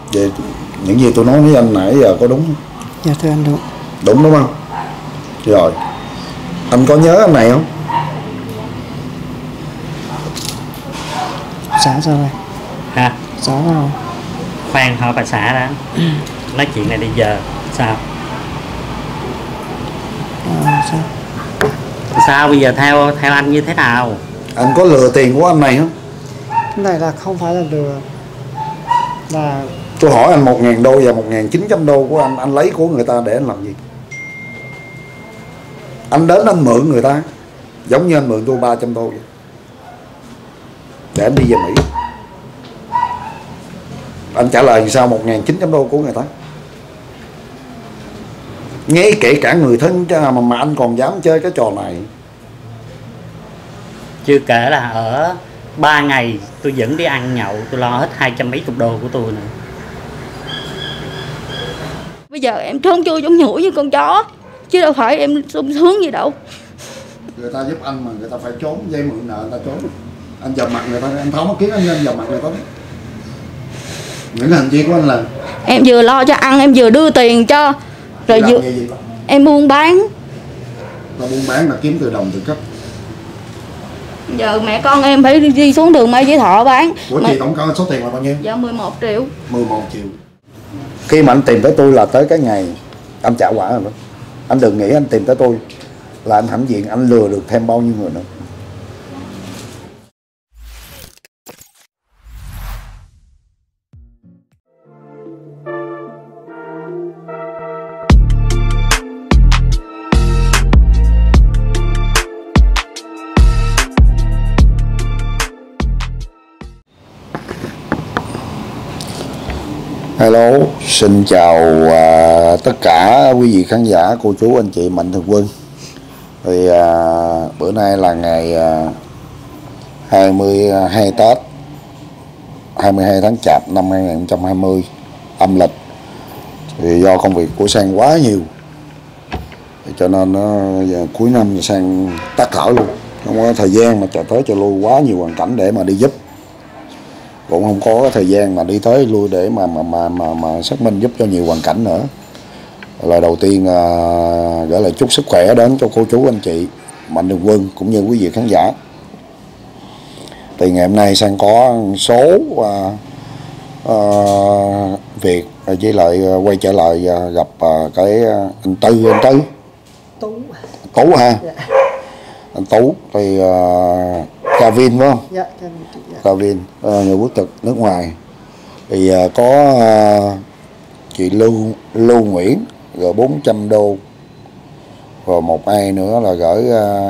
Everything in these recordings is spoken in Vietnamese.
Vậy những gì tôi nói với anh nãy giờ có đúng không? Dạ thưa anh đúng. Đúng không? Rồi anh có nhớ anh này không? Xã sao rồi? Hả? Xã rồi. Khoan hỏi bà xã đã. Nói chuyện này đi giờ sao? Sao? Sao bây giờ theo anh như thế nào? Anh có lừa tiền của anh này không? Cái này là không phải là lừa, là Tôi hỏi anh 1.000 đô và 1.900 đô của anh lấy của người ta để anh làm gì? Anh đến anh mượn người ta giống như anh mượn tôi 300 đô vậy, để anh đi về Mỹ. Anh trả lời sao 1.900 đô của người ta? Ngay kể cả người thân mà anh còn dám chơi cái trò này. Chưa kể là ở 3 ngày tôi vẫn đi ăn nhậu, tôi lo hết 200 mấy chục đô của tôi nữa. Bây giờ em trốn chui trong nhủi như con chó, chứ đâu phải em sung sướng gì đâu. Người ta giúp anh mà người ta phải trốn, dây mượn nợ người ta trốn. Anh dòm mặt người ta, anh tháo mắt kiến anh dòm mặt người ta. Những hành vi của anh là em vừa lo cho ăn, em vừa đưa tiền cho, rồi vừa em buôn bán. Là buôn bán là kiếm từ đồng từ cấp. Giờ mẹ con em phải đi xuống đường Mai Chí Thọ bán. Của chị tổng cộng số tiền là bao nhiêu? Dạ 11 triệu. 11 triệu. Khi mà anh tìm tới tôi là tới cái ngày anh trả quả rồi đó. Anh đừng nghĩ anh tìm tới tôi là anh hãnh diện anh lừa được thêm bao nhiêu người nữa. Hello, xin chào tất cả quý vị khán giả, cô chú, anh chị, mạnh thường quân. Thì bữa nay là ngày 22 Tết, 22 tháng Chạp năm 2020 âm lịch. Thì do công việc của Sang quá nhiều, cho nên giờ cuối năm Sang tắt thở luôn, không có thời gian mà chạy tới chạy lui, quá nhiều hoàn cảnh để mà đi giúp, cũng không có thời gian mà đi tới lui để mà xác minh giúp cho nhiều hoàn cảnh nữa. Lời đầu tiên gửi lời chúc sức khỏe đến cho cô chú anh chị mạnh thường quân cũng như quý vị khán giả. Thì ngày hôm nay Sang có số việc với lại quay trở lại gặp cái anh Tú ha. Dạ. Anh Tú thì Kavin phải không? Dạ, Kavin, người quốc tịch nước ngoài. Thì có chị Lưu Nguyễn gửi 400 đô, rồi một ai nữa là gửi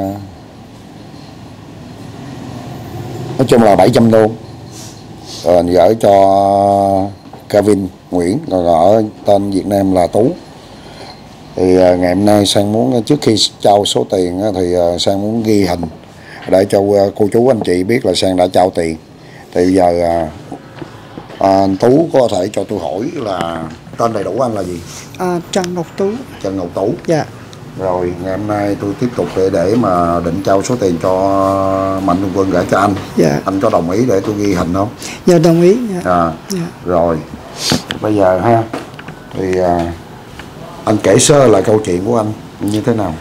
nói chung là 700 đô, rồi anh gửi cho Kavin Nguyễn, còn ở tên Việt Nam là Tú. Thì ngày hôm nay Sang muốn, trước khi trao số tiền thì Sang muốn ghi hình để cho cô chú anh chị biết là Sang đã trao tiền. Thì bây giờ anh Tú có thể cho tôi hỏi là tên đầy đủ anh là gì? Trần Ngọc Tú. Trần Ngọc Tú. Dạ. Rồi ngày hôm nay tôi tiếp tục để mà định trao số tiền cho mạnh thường quân gửi cho anh. Dạ. Anh có đồng ý để tôi ghi hình không? Dạ đồng ý. Dạ. Dạ. Rồi bây giờ ha, thì anh kể sơ lại câu chuyện của anh như thế nào?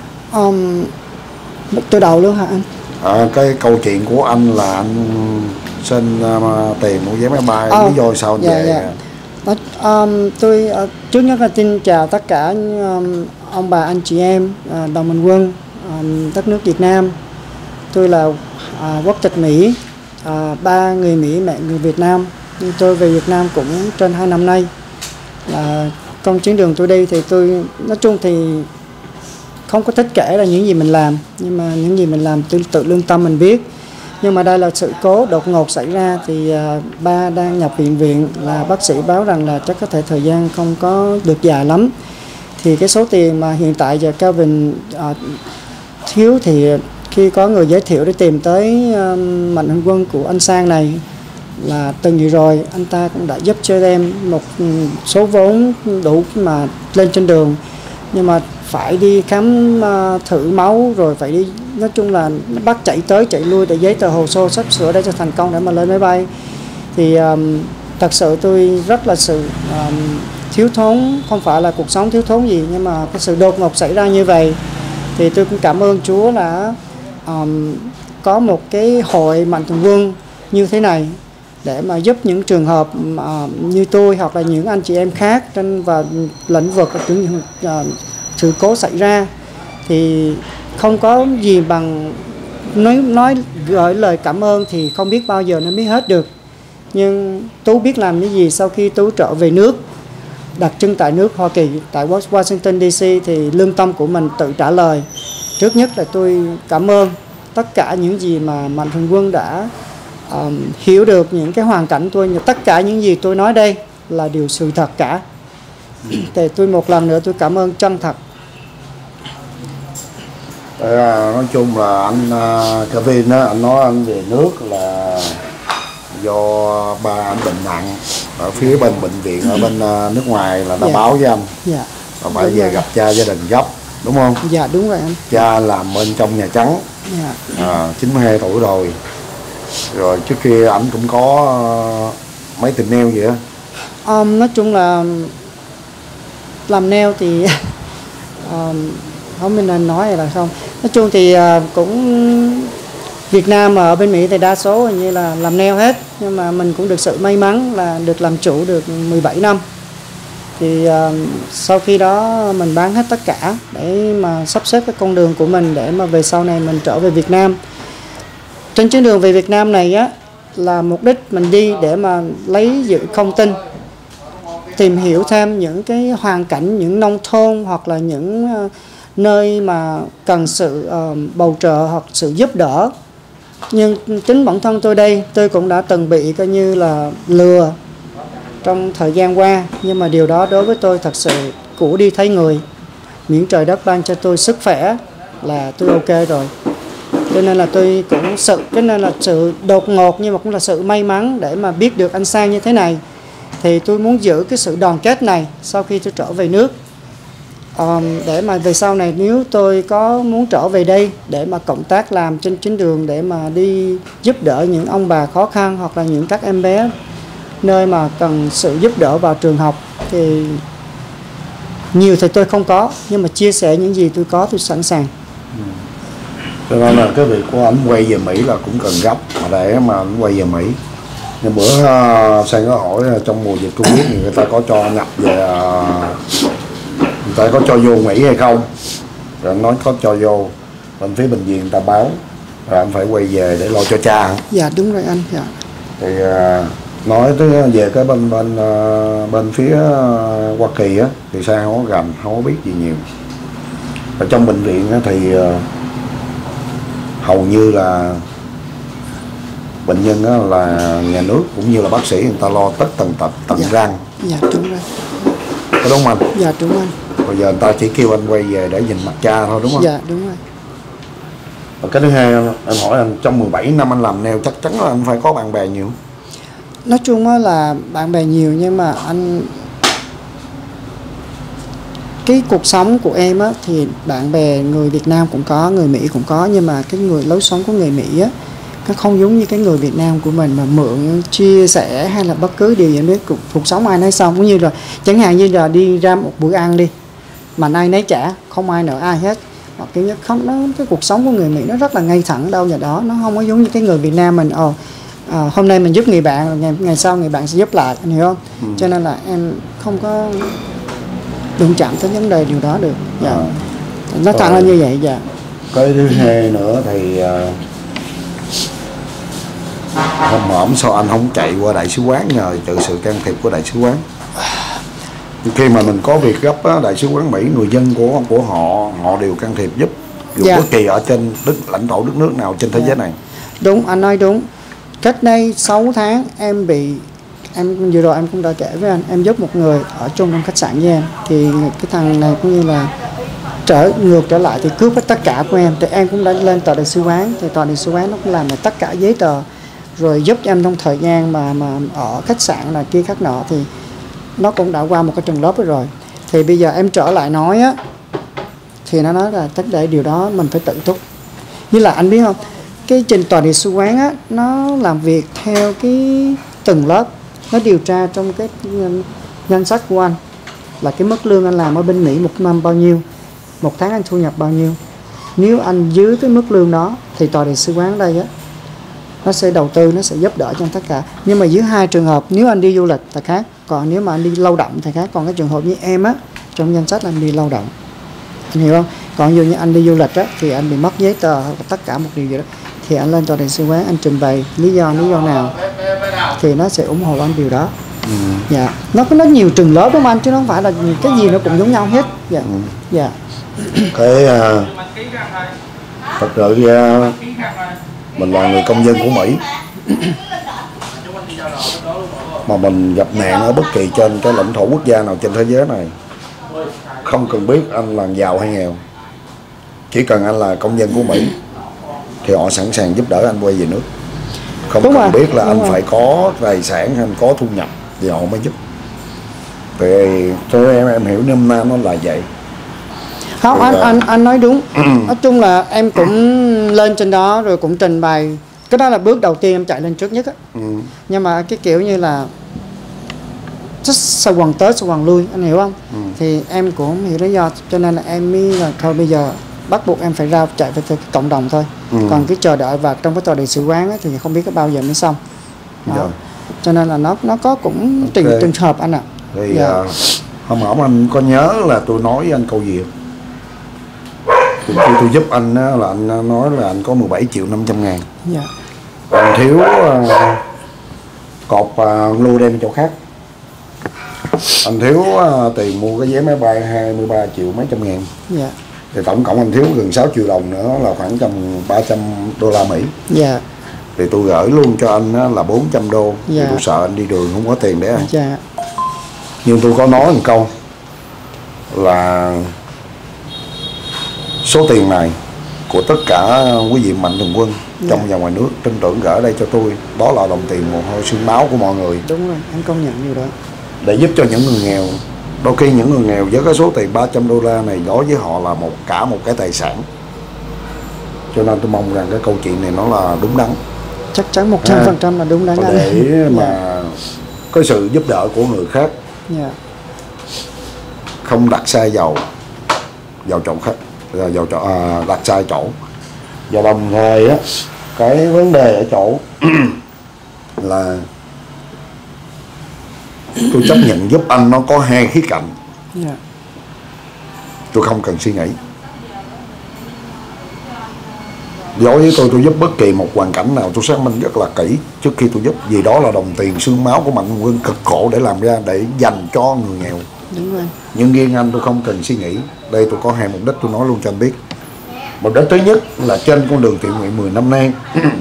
Từ đầu luôn hả anh? Cái câu chuyện của anh là anh xin tiền mua vé máy bay, lý do sao anh về? Dạ. Tôi trước nhất là xin chào tất cả ông bà anh chị em đồng minh quân đất nước Việt Nam. Tôi là quốc tịch Mỹ, ba người Mỹ, mẹ người Việt Nam. Nhưng tôi về Việt Nam cũng trên 2 năm nay. Con chuyến đường tôi đi thì tôi nói chung thì không có thích kể là những gì mình làm, nhưng mà những gì mình làm tự lương tâm mình biết. Nhưng mà đây là sự cố đột ngột xảy ra, thì ba đang nhập viện là bác sĩ báo rằng là chắc có thể thời gian không có được dài lắm. Thì cái số tiền mà hiện tại giờ Kevin thiếu, thì khi có người giới thiệu để tìm tới mạnh thường quân của anh Sang này là từng gì rồi, anh ta cũng đã giúp cho em một số vốn đủ mà lên trên đường. Nhưng mà phải đi khám thử máu, rồi phải đi, nói chung là bắt chạy tới chạy lui để giấy tờ hồ sơ sắp sửa để cho thành công để mà lên máy bay. Thì thật sự tôi rất là sự thiếu thốn, không phải là cuộc sống thiếu thốn gì, nhưng mà cái sự đột ngột xảy ra như vậy thì tôi cũng cảm ơn Chúa là có một cái hội mạnh thường quân như thế này để mà giúp những trường hợp như tôi hoặc là những anh chị em khác trên và lĩnh vực những sự cố xảy ra, thì không có gì bằng nói gửi lời cảm ơn thì không biết bao giờ nó biết hết được. Nhưng Tú biết làm cái gì sau khi Tú trở về nước, đặt chân tại nước Hoa Kỳ, tại Washington DC, thì lương tâm của mình tự trả lời. Trước nhất là tôi cảm ơn tất cả những gì mà Mạnh Thường Quân đã hiểu được những cái hoàn cảnh tôi. Tất cả những gì tôi nói đây là điều sự thật cả. Thì tôi một lần nữa tôi cảm ơn chân thật. Nói chung là anh Kevin á, anh nói anh về nước là do ba anh bệnh nặng ở phía bên bệnh viện ở bên nước ngoài là đã báo với anh. Dạ. Và phải về gặp cha gia đình gấp, đúng không? Dạ đúng rồi anh. Cha làm bên trong Nhà Trắng. Dạ. 92 tuổi rồi. Rồi trước kia ảnh cũng có mấy tiệm nail vậy á. Nói chung là làm nail thì không biết nên nói hay là không. Nói chung thì cũng Việt Nam mà ở bên Mỹ thì đa số hình như là làm nail hết, nhưng mà mình cũng được sự may mắn là được làm chủ được 17 năm. Thì sau khi đó mình bán hết tất cả để mà sắp xếp cái con đường của mình để mà về sau này mình trở về Việt Nam. Trên chuyến đường về Việt Nam này á là mục đích mình đi để mà lấy giữ thông tin, tìm hiểu thêm những cái hoàn cảnh, những nông thôn hoặc là những nơi mà cần sự bầu trợ hoặc sự giúp đỡ. Nhưng chính bản thân tôi đây, tôi cũng đã từng bị coi như là lừa trong thời gian qua, nhưng mà điều đó đối với tôi thật sự cũ đi thấy người. Miễn trời đất ban cho tôi sức khỏe là tôi ok rồi. Cho nên là tôi cũng sự đột ngột nhưng mà cũng là sự may mắn để mà biết được anh Sang như thế này. Thì tôi muốn giữ cái sự đoàn kết này sau khi tôi trở về nước, để mà về sau này nếu tôi có muốn trở về đây để mà cộng tác làm trên chuyến đường để mà đi giúp đỡ những ông bà khó khăn hoặc là những các em bé nơi mà cần sự giúp đỡ vào trường học, thì nhiều thì tôi không có, nhưng mà chia sẻ những gì tôi có tôi sẵn sàng. Cho nên là cái việc của anh quay về Mỹ là cũng cần gấp mà để mà anh quay về Mỹ. Nhưng bữa Sang có hỏi trong mùa dịch Covid thì người ta có cho nhập về, người ta có cho vô Mỹ hay không, rồi anh nói có cho vô, bên phía bệnh viện người ta báo rồi anh phải quay về để lo cho cha. Dạ đúng rồi anh. Dạ. Thì nói tới về cái bên phía Hoa Kỳ á thì Sang không có rành, không có biết gì nhiều. Ở trong bệnh viện á thì hầu như là bệnh nhân á là nhà nước cũng như là bác sĩ người ta lo tất tần tật tận Dạ. răng. Dạ đúng rồi. Có đúng không anh? Dạ đúng anh. Bây giờ người ta chỉ kêu anh quay về để nhìn mặt cha thôi, đúng không? Dạ đúng rồi. Và cái thứ hai em hỏi anh, trong 17 năm anh làm nail chắc chắn là anh phải có bạn bè nhiều. Nói chung á là bạn bè nhiều, nhưng mà anh cái cuộc sống của em á thì bạn bè người Việt Nam cũng có, người Mỹ cũng có, nhưng mà cái lối sống của người Mỹ á nó không giống như cái người Việt Nam của mình mà mượn chia sẻ hay là bất cứ điều gì nữa. Cuộc sống ai nấy xong, cũng như là chẳng hạn như là đi ra một bữa ăn đi mà ai nấy trả, không ai nợ ai hết. Hoặc cái cuộc sống của người Mỹ nó rất là ngay thẳng đâu vào đó, nó không có giống như cái người Việt Nam mình hôm nay mình giúp người bạn, ngày sau người bạn sẽ giúp lại, anh hiểu không? Cho nên là em không có đụng chạm tới vấn đề điều đó được. Dạ. Nó thẳng là như vậy. Dạ. Cái thứ hai nữa thì hôm hổm sao anh không chạy qua đại sứ quán nhờ sự can thiệp của đại sứ quán? Khi mà mình có việc gấp á, đại sứ quán Mỹ, người dân của họ đều can thiệp giúp dù Dạ. bất kỳ ở trên lãnh thổ đất nước nào trên thế giới này. Đúng, anh nói đúng. Cách đây 6 tháng em vừa rồi em cũng đã kể với anh, em giúp một người ở trong khách sạn với em, thì cái thằng này cũng như là trở lại thì cướp hết tất cả của em. Thì em cũng đã lên tòa đại sứ quán, thì tòa đại sứ quán nó cũng làm tất cả giấy tờ rồi giúp em trong thời gian mà ở khách sạn này kia khác nọ, thì nó cũng đã qua một cái trường lớp rồi. Thì bây giờ em trở lại nói á thì nó nói là tất cả điều đó mình phải tự túc. Như là anh biết không, cái trên tòa đại sứ quán á nó làm việc theo cái từng lớp, nó điều tra trong cái danh sách của anh là cái mức lương anh làm ở bên Mỹ một năm bao nhiêu, một tháng anh thu nhập bao nhiêu. Nếu anh dưới cái mức lương đó thì tòa đại sứ quán ở đây á, nó sẽ đầu tư, nó sẽ giúp đỡ cho tất cả. Nhưng mà dưới hai trường hợp, nếu anh đi du lịch thì khác, còn nếu mà anh đi lao động thì khác. Còn cái trường hợp như em á, trong danh sách anh đi lao động, anh hiểu không? Còn dù như anh đi du lịch á thì anh bị mất giấy tờ tất cả một điều gì đó, thì anh lên tòa đại sứ quán anh trình bày lý do nào thì nó sẽ ủng hộ anh điều đó. Dạ, nó nhiều trường lớp đúng không anh, chứ nó không phải là cái gì nó cũng giống nhau hết. Dạ. Dạ. Cái thật sự mình là người công dân của Mỹ mà mình gặp nạn ở bất kỳ trên cái lãnh thổ quốc gia nào trên thế giới này, không cần biết anh là giàu hay nghèo, chỉ cần anh là công dân của Mỹ thì họ sẵn sàng giúp đỡ anh quay về nước. Không Đúng cần rồi, biết là đúng anh rồi. phải có tài sản hay anh có thu nhập thì họ mới giúp. Thì cho em hiểu nôm na nó là vậy. Không, Rồi anh nói đúng. Nói chung là em cũng lên trên đó rồi cũng trình bày. Cái đó là bước đầu tiên em chạy lên trước nhất á. Nhưng mà cái kiểu như là sao quần tới sao quần lui, anh hiểu không? Thì em cũng không hiểu lý do, cho nên là em mới là thôi bây giờ bắt buộc em phải ra chạy về cái cộng đồng thôi. Còn cái chờ đợi và trong cái tòa đại sứ quán á, thì không biết có bao giờ mới xong. Đó. Cho nên là nó có cũng trường hợp anh ạ. Thì hôm hổm anh có nhớ là tôi nói với anh câu gì không? Thì khi tôi giúp anh á, là anh nói là anh có 17.500.000. Dạ. Còn thiếu cột lưu đem chỗ khác. Anh thiếu tiền mua cái vé máy bay 23 triệu mấy trăm ngàn. Dạ. Thì tổng cộng anh thiếu gần 6 triệu đồng nữa là khoảng tầm 300 đô la Mỹ. Dạ. Thì tôi gửi luôn cho anh là 400 đô. Dạ. Thì tôi sợ anh đi đường không có tiền để ăn. Dạ. Nhưng tôi có nói một câu là số tiền này của tất cả quý vị mạnh thường quân trong và ngoài nước tin tưởng gửi đây cho tôi, đó là đồng tiền mồ hôi xương máu của mọi người. Đúng rồi, em công nhận điều đó. Để giúp cho những người nghèo. Đôi khi những người nghèo với cái số tiền 300 đô la này đối với họ là cả một cái tài sản. Cho nên tôi mong rằng cái câu chuyện này nó là đúng đắn. Chắc chắn 100% là đúng đắn anh. Để mà có sự giúp đỡ của người khác, Dạ. không đặt sai vào chỗ khác, đặt sai chỗ. Và đồng thời á, cái vấn đề ở chỗ là tôi chấp nhận giúp anh nó có hai khía cạnh. Dạ. Tôi không cần suy nghĩ. Đối với tôi giúp bất kỳ một hoàn cảnh nào tôi xác minh rất là kỹ trước khi tôi giúp, vì đó là đồng tiền xương máu của mạnh thường quân cực khổ để làm ra, để dành cho người nghèo. Đúng rồi. Nhưng riêng anh tôi không cần suy nghĩ. Đây tôi có hai mục đích, tôi nói luôn cho anh biết. Mục đích thứ nhất là trên con đường thiện nguyện 10 năm nay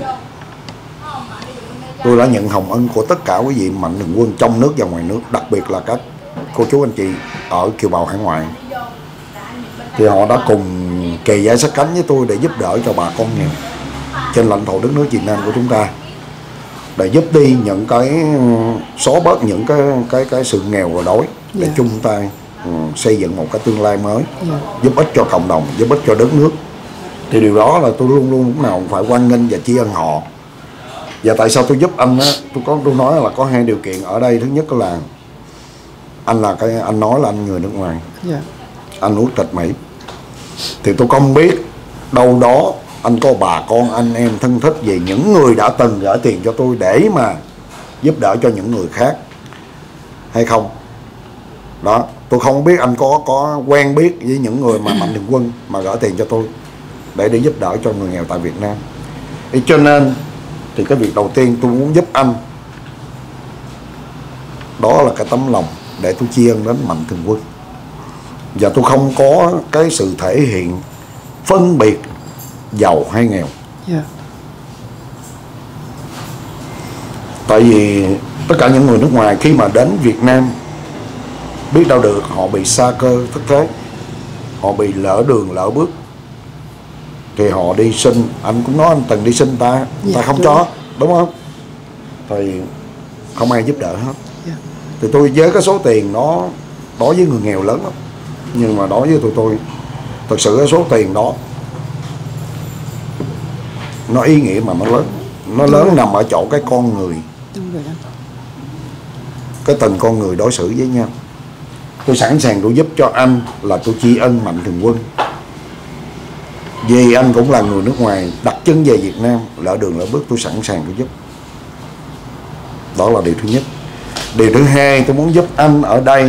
tôi đã nhận hồng ân của tất cả quý vị mạnh thường quân trong nước và ngoài nước, đặc biệt là các cô chú anh chị ở kiều bào hải ngoại. Thì họ đã cùng kề vai sát cánh với tôi để giúp đỡ cho bà con nghèo trên lãnh thổ đất nước Việt Nam của chúng ta, để giúp đi những cái xóa bớt những cái sự nghèo và đói, để chung tay xây dựng một cái tương lai mới, giúp ích cho cộng đồng, giúp ích cho đất nước. Thì điều đó là tôi luôn luôn lúc nào cũng phải hoan nghênh và tri ân họ. Và tại sao tôi giúp anh á, tôi nói là có hai điều kiện ở đây. Thứ nhất là anh nói là anh người nước ngoài, anh quốc tịch Mỹ, thì tôi không biết đâu đó anh có bà con anh em thân thích về những người đã từng gửi tiền cho tôi để mà giúp đỡ cho những người khác hay không. Đó, tôi không biết anh có quen biết với những người mà mạnh thường quân mà gửi tiền cho tôi để giúp đỡ cho người nghèo tại Việt Nam. Thì cho nên thì cái việc đầu tiên tôi muốn giúp anh đó là cái tấm lòng để tôi tri ân đến mạnh thường quân. Và tôi không có cái sự thể hiện phân biệt giàu hay nghèo. Tại vì tất cả những người nước ngoài khi mà đến Việt Nam, biết đâu được họ bị sa cơ thất thế, họ bị lỡ đường lỡ bước, thì họ đi xin. Anh cũng nói anh từng đi xin ta không cho, đúng không? Thì không ai giúp đỡ hết. Thì tôi với cái số tiền nó đối với người nghèo lớn lắm, nhưng mà đối với tôi thật sự cái số tiền đó nó ý nghĩa mà nó lớn. Nó lớn nằm ở chỗ cái con người. cái từng con người đối xử với nhau. Tôi sẵn sàng tôi giúp cho anh là tôi tri ân Mạnh Thường Quân, vì anh cũng là người nước ngoài đặt chân về Việt Nam, lỡ đường lỡ bước tôi sẵn sàng tôi giúp. Đó là điều thứ nhất. Điều thứ hai tôi muốn giúp anh ở đây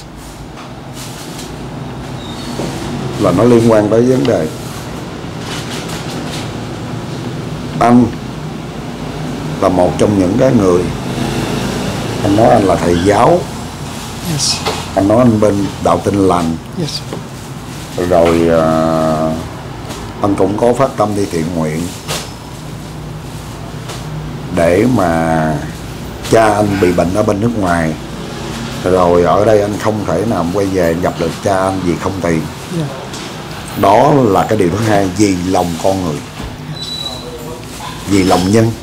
là nó liên quan tới vấn đề anh là một trong những cái người, anh nói anh là thầy giáo, Yes. anh nói anh bên đạo Tin Lành, Yes. rồi anh cũng có phát tâm đi thiện nguyện để mà cha anh bị bệnh ở bên nước ngoài, rồi ở đây anh không thể nào quay về gặp được cha anh vì không tiền. Yeah. Đó là cái điều thứ hai, vì lòng con người, vì lòng nhân,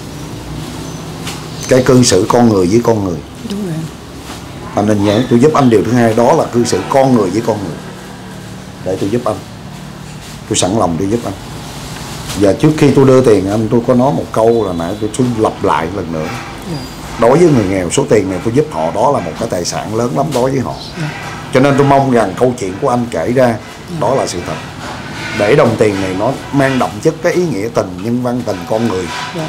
cái cư xử con người với con người. Đúng rồi. Anh nên nhớ, tôi giúp anh điều thứ hai đó là cư xử con người với con người, để tôi giúp anh, tôi sẵn lòng tôi giúp anh. Và trước khi tôi đưa tiền anh, tôi có nói một câu là nãy tôi xin lặp lại lần nữa. Yeah. Đối với người nghèo, số tiền này tôi giúp họ đó là một cái tài sản lớn lắm đối với họ. Yeah. Cho nên tôi mong rằng câu chuyện của anh kể ra đó là sự thật, để đồng tiền này nó mang đậm chất cái ý nghĩa tình, nhân văn, tình con người. Yeah.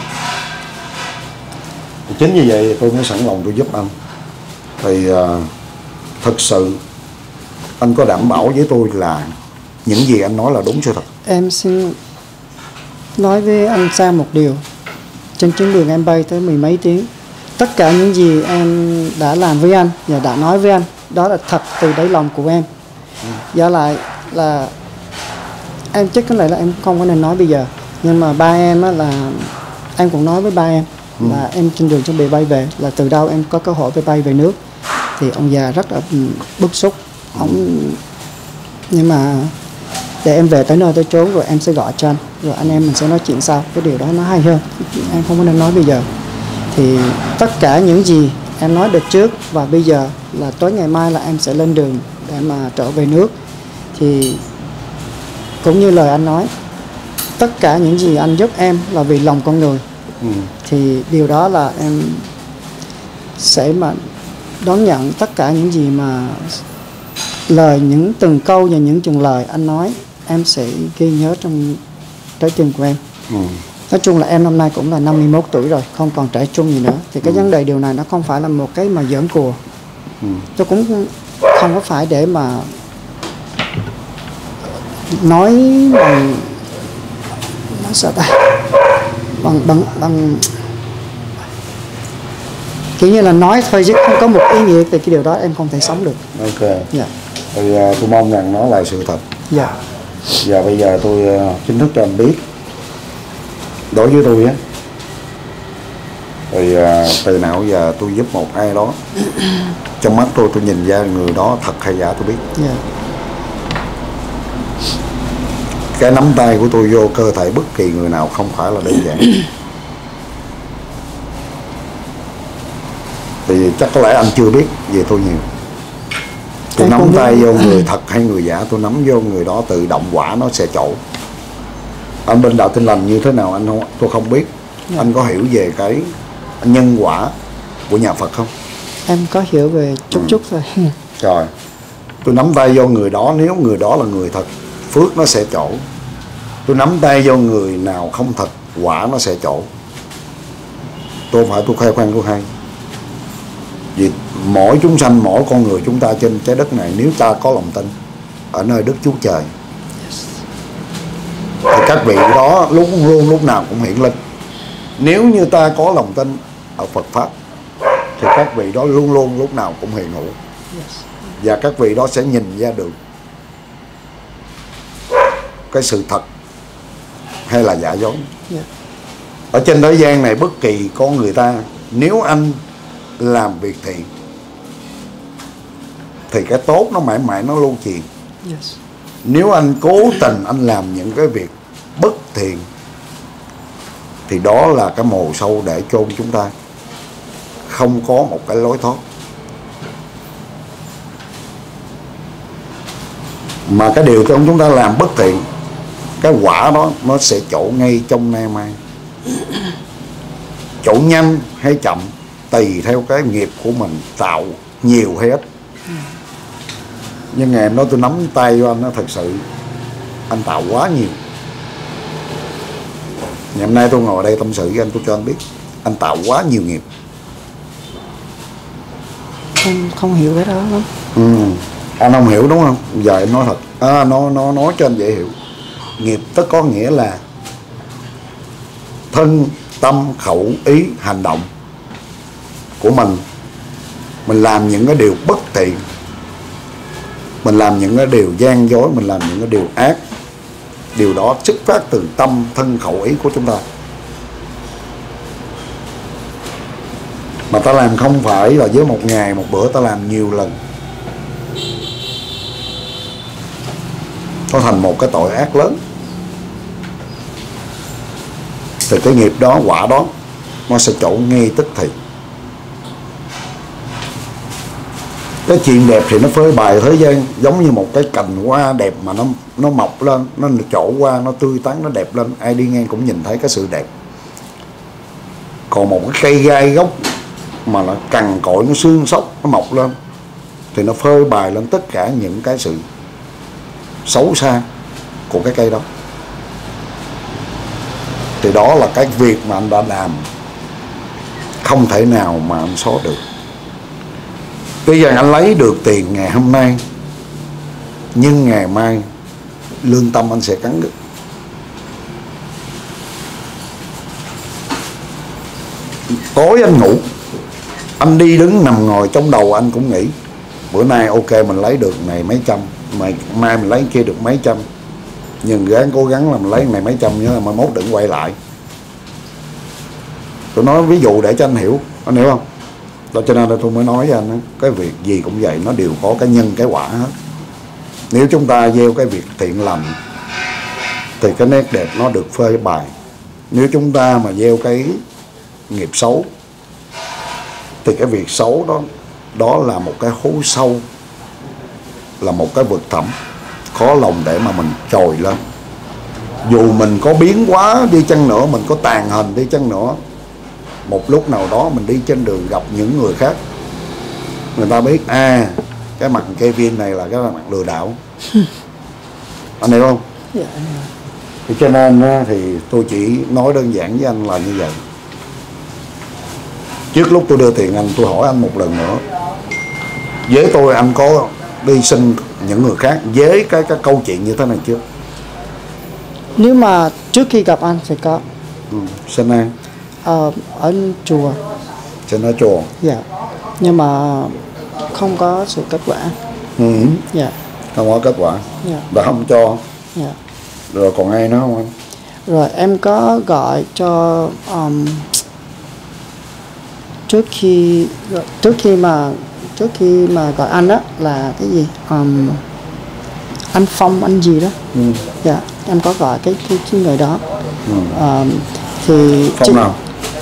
Chính như vậy tôi mới sẵn lòng tôi giúp anh. Thì thực sự anh có đảm bảo với tôi là những gì anh nói là đúng sự thật. Em xin nói với anh Sam một điều. Trên chuyến đường em bay tới mười mấy tiếng, tất cả những gì em đã làm với anh và đã nói với anh, đó là thật từ đáy lòng của em. Do lại là em chắc có lẽ là em không có nên nói bây giờ, nhưng mà ba em á, là em cũng nói với ba em là em trên đường chuẩn bị bay về, là từ đâu em có cơ hội bay về nước, thì ông già rất là bức xúc. Nhưng mà để em về tới nơi tới chốn rồi em sẽ gọi cho anh, rồi anh em mình sẽ nói chuyện sau. Cái điều đó nó hay hơn, em không có nên nói bây giờ. Thì tất cả những gì em nói được trước và bây giờ là tối ngày mai là em sẽ lên đường để mà trở về nước. Thì cũng như lời anh nói, tất cả những gì anh giúp em là vì lòng con người. Thì điều đó là em sẽ mà đón nhận tất cả những gì mà lời, những từng câu và những chừng lời anh nói, em sẽ ghi nhớ trong trái tim của em. Nói chung là em năm nay cũng là 51 tuổi rồi, không còn trẻ trung gì nữa. Thì cái vấn đề điều này nó không phải là một cái mà giỡn cùa. Tôi cũng không có phải để mà nói bằng, nói sao ta, bằng kiểu như là nói thôi chứ không có một ý nghĩa, thì cái điều đó em không thể sống được. Ok. Dạ. Thì tôi mong rằng nó là sự thật. Dạ. Và bây giờ tôi chính thức cho anh biết, đối với tôi á, thì từ nào giờ tôi giúp một ai đó, trong mắt tôi nhìn ra người đó thật hay giả tôi biết. Dạ. Cái nắm tay của tôi vô cơ thể bất kỳ người nào không phải là đơn giản. Thì chắc có lẽ anh chưa biết về tôi nhiều. Tôi nắm tay vô người thật hay người giả, tôi nắm vô người đó tự động quả nó sẽ trổ. Anh bên đạo Tin Lành như thế nào anh không, tôi không biết. Anh có hiểu về cái nhân quả của nhà Phật không? Em có hiểu về chút thôi. Rồi, tôi nắm tay vô người đó, nếu người đó là người thật, phước nó sẽ trổ. Tôi nắm tay vô người nào không thật, quả nó sẽ trổ. Tôi phải tôi khoe khoang tôi hay. Vì mỗi chúng sanh, mỗi con người chúng ta trên trái đất này, nếu ta có lòng tin ở nơi Đức Chúa Trời, thì các vị đó lúc nào cũng hiện lên. Nếu như ta có lòng tin ở Phật Pháp, thì các vị đó luôn lúc nào cũng hiện hữu. Và các vị đó sẽ nhìn ra được cái sự thật hay là giả dối. Ở trên thế gian này, bất kỳ con người ta, nếu anh làm việc thiện thì cái tốt nó mãi mãi nó lưu truyền. Nếu anh cố tình anh làm những cái việc bất thiện thì đó là cái mồ sâu để chôn chúng ta, không có một cái lối thoát. Mà cái điều trong chúng ta làm bất thiện, cái quả đó nó sẽ trổ ngay trong nay mai. Trổ nhanh hay chậm, tùy theo cái nghiệp của mình tạo nhiều hay ít. Nhưng ngày em nói tôi nắm tay của anh, nó thật sự anh tạo quá nhiều. Ngày hôm nay tôi ngồi đây tâm sự với anh, tôi cho anh biết anh tạo quá nhiều nghiệp. Không hiểu cái đó lắm. Anh không hiểu đúng không? Giờ em nói thật, nó nói cho anh dễ hiểu. Nghiệp tức có nghĩa là thân, tâm, khẩu, ý, hành động của mình. Mình làm những cái điều bất tiện, mình làm những cái điều gian dối, mình làm những cái điều ác. Điều đó xuất phát từ tâm, thân, khẩu, ý của chúng ta. Mà ta làm không phải là với một ngày, một bữa, ta làm nhiều lần. Nó thành một cái tội ác lớn. Thì cái nghiệp đó, quả đó, nó sẽ trổ ngay tức thì. Cái chuyện đẹp thì nó phơi bày thế gian, giống như một cái cành hoa đẹp mà nó mọc lên, nó trổ qua, nó tươi tắn, nó đẹp lên, ai đi ngang cũng nhìn thấy cái sự đẹp. Còn một cái cây gai gốc mà nó cằn cỗi, nó xương xóc, nó mọc lên thì nó phơi bày lên tất cả những cái sự xấu xa của cái cây đó. Thì đó là cái việc mà anh đã làm, không thể nào mà anh xóa được. Bây giờ anh lấy được tiền ngày hôm nay, nhưng ngày mai lương tâm anh sẽ cắn đứt. Tối anh ngủ, anh đi đứng nằm ngồi trong đầu anh cũng nghĩ bữa nay ok mình lấy được này mấy trăm, mai mình lấy kia được mấy trăm, nhưng gắng cố gắng là mình lấy này mấy trăm, nhớ là mai mốt đừng quay lại. Tôi nói ví dụ để cho anh hiểu không? Đó, cho nên là tôi mới nói với anh, cái việc gì cũng vậy, nó đều có cái nhân cái quả hết. Nếu chúng ta gieo cái việc thiện lành thì cái nét đẹp nó được phơi bày. Nếu chúng ta mà gieo cái nghiệp xấu thì cái việc xấu đó là một cái hố sâu, là một cái vực thẳm khó lòng để mà mình trồi lên. Dù mình có biến hóa đi chăng nữa, mình có tàn hình đi chăng nữa, một lúc nào đó mình đi trên đường gặp những người khác, người ta biết cái mặt Kevin này là cái mặt lừa đảo. Anh hiểu không? Dạ. Thì cho nên thì tôi chỉ nói đơn giản với anh là như vậy. Trước lúc tôi đưa tiền anh, tôi hỏi anh một lần nữa, với tôi anh có đi xin những người khác với cái câu chuyện như thế này chưa? Nếu mà trước khi gặp anh thì có. Xin ai? Ở chùa. Xin ở chùa. Dạ. Nhưng mà không có sự kết quả. Dạ. Không có kết quả. Dạ. Đã không cho. Dạ. Rồi còn ai nữa không anh? Rồi em có gọi cho trước khi mà gọi anh đó là cái gì, anh Phong anh gì đó. Dạ, em có gọi cái người đó. Thì Phong nào?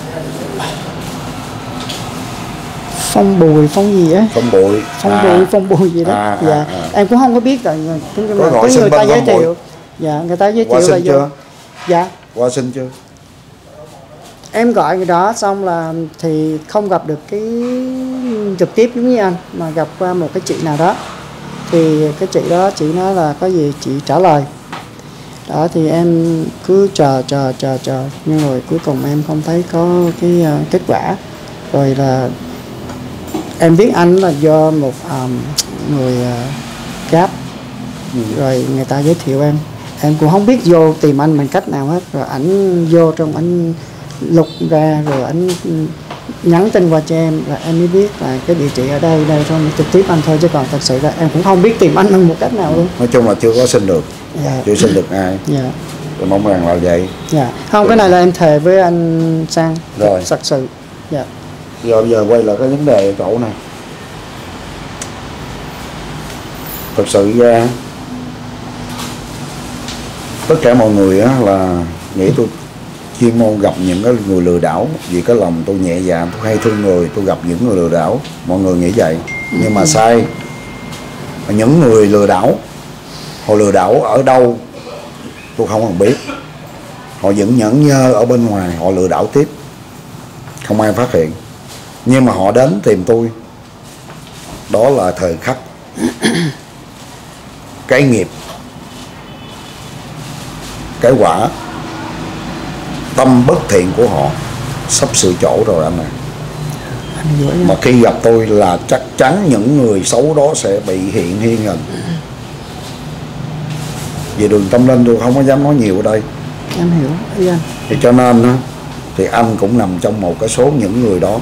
Phong Bùi, Phong gì á? Phong Bùi gì đó. Dạ. Em cũng không có biết rồi, có người ta giới thiệu. Dạ, người ta giới thiệu là chưa? Dạ. Qua xin chưa? Em gọi người đó xong là thì không gặp được cái trực tiếp giống như anh, mà gặp qua một cái chị nào đó. Thì cái chị đó chị nói là có gì chị trả lời. Đó thì em cứ chờ nhưng rồi cuối cùng em không thấy có cái kết quả. Rồi là em biết anh là do một người Gáp, rồi người ta giới thiệu em cũng không biết vô tìm anh bằng cách nào hết. Rồi ảnh vô trong ảnh lục ra, rồi ảnh nhắn tin qua cho em, và em mới biết là cái địa chỉ ở đây thôi, trực tiếp anh thôi, chứ còn thật sự là em cũng không biết tìm anh bằng một cách nào luôn. Nói chung là chưa có xin được. Dạ. Chưa xin được ai. Dạ. Tôi mong rằng là vậy. Dạ. Không, cái này là em thề với anh Sang. Rồi. Thật sự. Dạ. Giờ quay lại cái vấn đề chỗ này. Thật sự ra tất cả mọi người á là nghĩ tôi chuyên môn gặp những cái người lừa đảo, vì cái lòng tôi nhẹ dạ, tôi hay thương người, tôi gặp những người lừa đảo, mọi người nghĩ vậy. Nhưng mà sai. Những người lừa đảo, họ lừa đảo ở đâu tôi không còn biết. Họ vẫn nhẫn nhơ ở bên ngoài, họ lừa đảo tiếp, không ai phát hiện. Nhưng mà họ đến tìm tôi, đó là thời khắc cái nghiệp, cái quả tâm bất thiện của họ sắp sửa chỗ rồi anh ạ. Mà khi gặp tôi là chắc chắn những người xấu đó sẽ bị hiện hiên hình. Về đường tâm linh tôi không có dám nói nhiều ở đây. Em hiểu ý anh. Thì cho nên á, thì anh cũng nằm trong một cái số những người đó.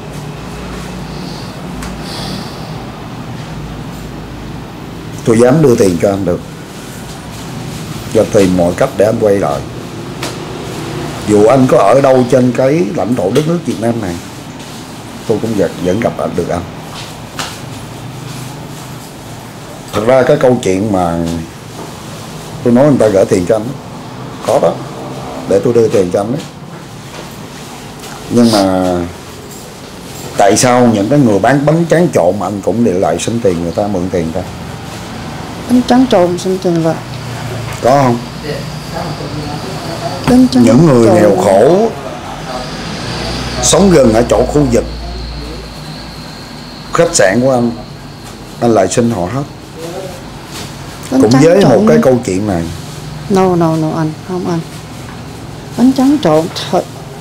Tôi dám đưa tiền cho anh được, và tìm mọi cách để anh quay lại. Dù anh có ở đâu trên cái lãnh thổ đất nước Việt Nam này, tôi cũng vẫn gặp được anh. Thật ra cái câu chuyện mà tôi nói người ta gửi tiền cho anh có đó, để tôi đưa tiền cho anh đấy. Nhưng mà tại sao những cái người bán bánh tráng trộn mà anh cũng để lại xin tiền người ta, mượn tiền ta? Bánh tráng trộn xin tiền lại Có không? những người nghèo khổ sống gần ở chỗ khu vực khách sạn của anh lại xin họ hết. Cũng với một cái câu chuyện này. No anh không ăn bánh tráng trộn thật.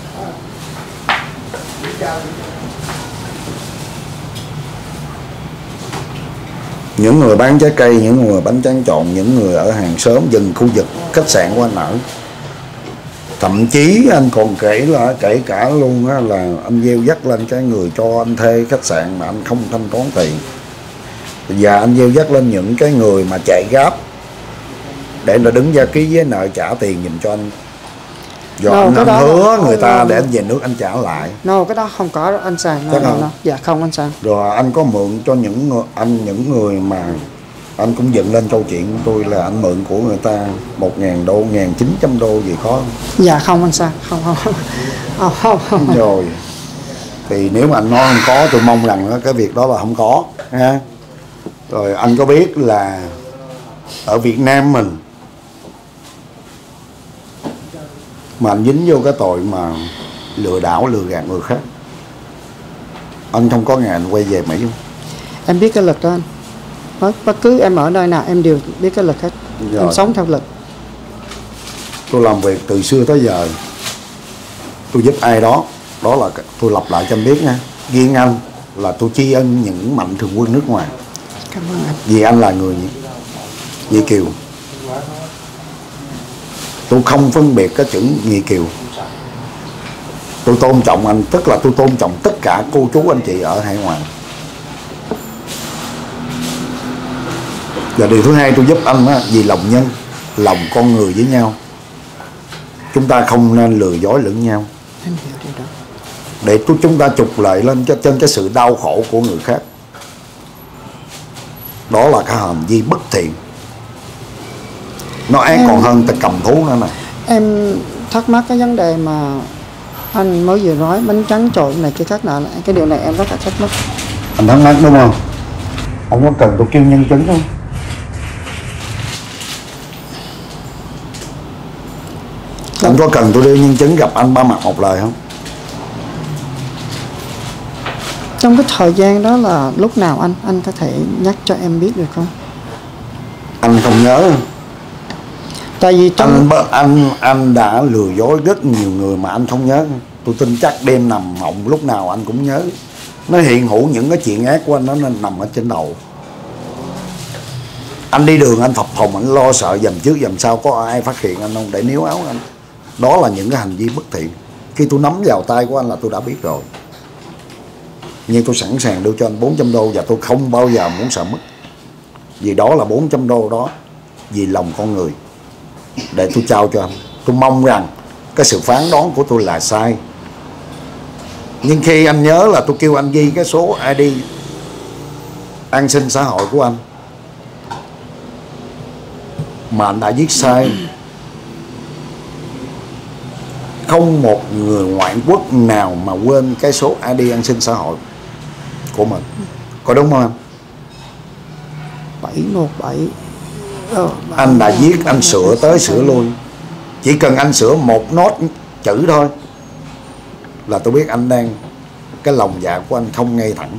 Những người bán trái cây, những người bánh tráng trộn, những người ở hàng xóm gần khu vực khách sạn của anh ở. Thậm chí anh còn kể cả luôn á, là anh gieo dắt lên cái người cho anh thuê khách sạn mà anh không thanh toán tiền. Và anh gieo dắt lên những cái người mà chạy Grab để nó đứng ra ký với nợ trả tiền giùm cho anh. Rồi anh hứa người ta để anh về nước anh trả lại. Cái đó không có anh Sang. Dạ không anh Sang. Rồi anh có mượn cho những người mà anh cũng dựng lên câu chuyện của tôi là anh mượn của người ta 1.000 đô, 1.900 đô gì có không? Dạ không anh Sang. Không. Rồi thì nếu mà anh nói không có, tôi mong rằng cái việc đó là không có ha. Rồi anh có biết là ở Việt Nam mình mà anh dính vô cái tội mà lừa đảo, lừa gạt người khác, anh không có ngày anh quay về Mỹ không? Em biết cái lịch đó anh. Bất cứ em ở nơi nào em đều biết cái lịch hết. Rồi. Em sống theo lịch. Tôi làm việc từ xưa tới giờ, tôi giúp ai đó, đó là tôi lặp lại cho anh biết nha. Riêng anh là tôi tri ân những mạnh thường quân nước ngoài. Cảm ơn anh. Vì anh là người Việt kiều. Tôi không phân biệt cái chữ Việt kiều. Tôi tôn trọng anh, tức là tôi tôn trọng tất cả cô chú anh chị ở hải ngoại. Và điều thứ hai tôi giúp anh á, vì lòng nhân, lòng con người với nhau. Chúng ta không nên lừa dối lẫn nhau. Em hiểu điều đó. Để chúng ta trục lợi lên trên cái sự đau khổ của người khác. Đó là cái hành vi bất thiện. Nó ác còn hơn ta cầm thú nữa nè. Em thắc mắc cái vấn đề mà anh mới vừa nói bánh tráng trộn này cái khác nào, cái điều này em rất là thắc mắc. Anh thắc mắc đúng không? Ông có cần tôi kêu nhân chứng không? Anh có cần tôi đưa nhân chứng gặp anh ba mặt một lời không? Trong cái thời gian đó là lúc nào anh có thể nhắc cho em biết được không? Anh không nhớ. Tại vì trong anh đã lừa dối rất nhiều người mà anh không nhớ. Tôi tin chắc đêm nằm mộng lúc nào anh cũng nhớ. Nó hiện hữu những cái chuyện ác của anh nó nên nằm ở trên đầu. Anh đi đường anh phập phồng, anh lo sợ dầm trước dầm sau có ai phát hiện anh không để níu áo anh. Đó là những cái hành vi bất thiện. Khi tôi nắm vào tay của anh là tôi đã biết rồi. Nhưng tôi sẵn sàng đưa cho anh 400 đô và tôi không bao giờ muốn sợ mất. Vì đó là 400 đô đó, vì lòng con người, để tôi trao cho anh. Tôi mong rằng cái sự phán đoán của tôi là sai. Nhưng khi anh nhớ là tôi kêu anh ghi cái số ID an sinh xã hội của anh mà anh đã viết sai. Không một người ngoại quốc nào mà quên cái số ID an sinh xã hội của mình. Có đúng không anh? 717. Anh đã viết, anh sửa tới sửa lui. Chỉ cần anh sửa một nốt chữ thôi là tôi biết anh đang cái lòng dạ của anh không ngay thẳng.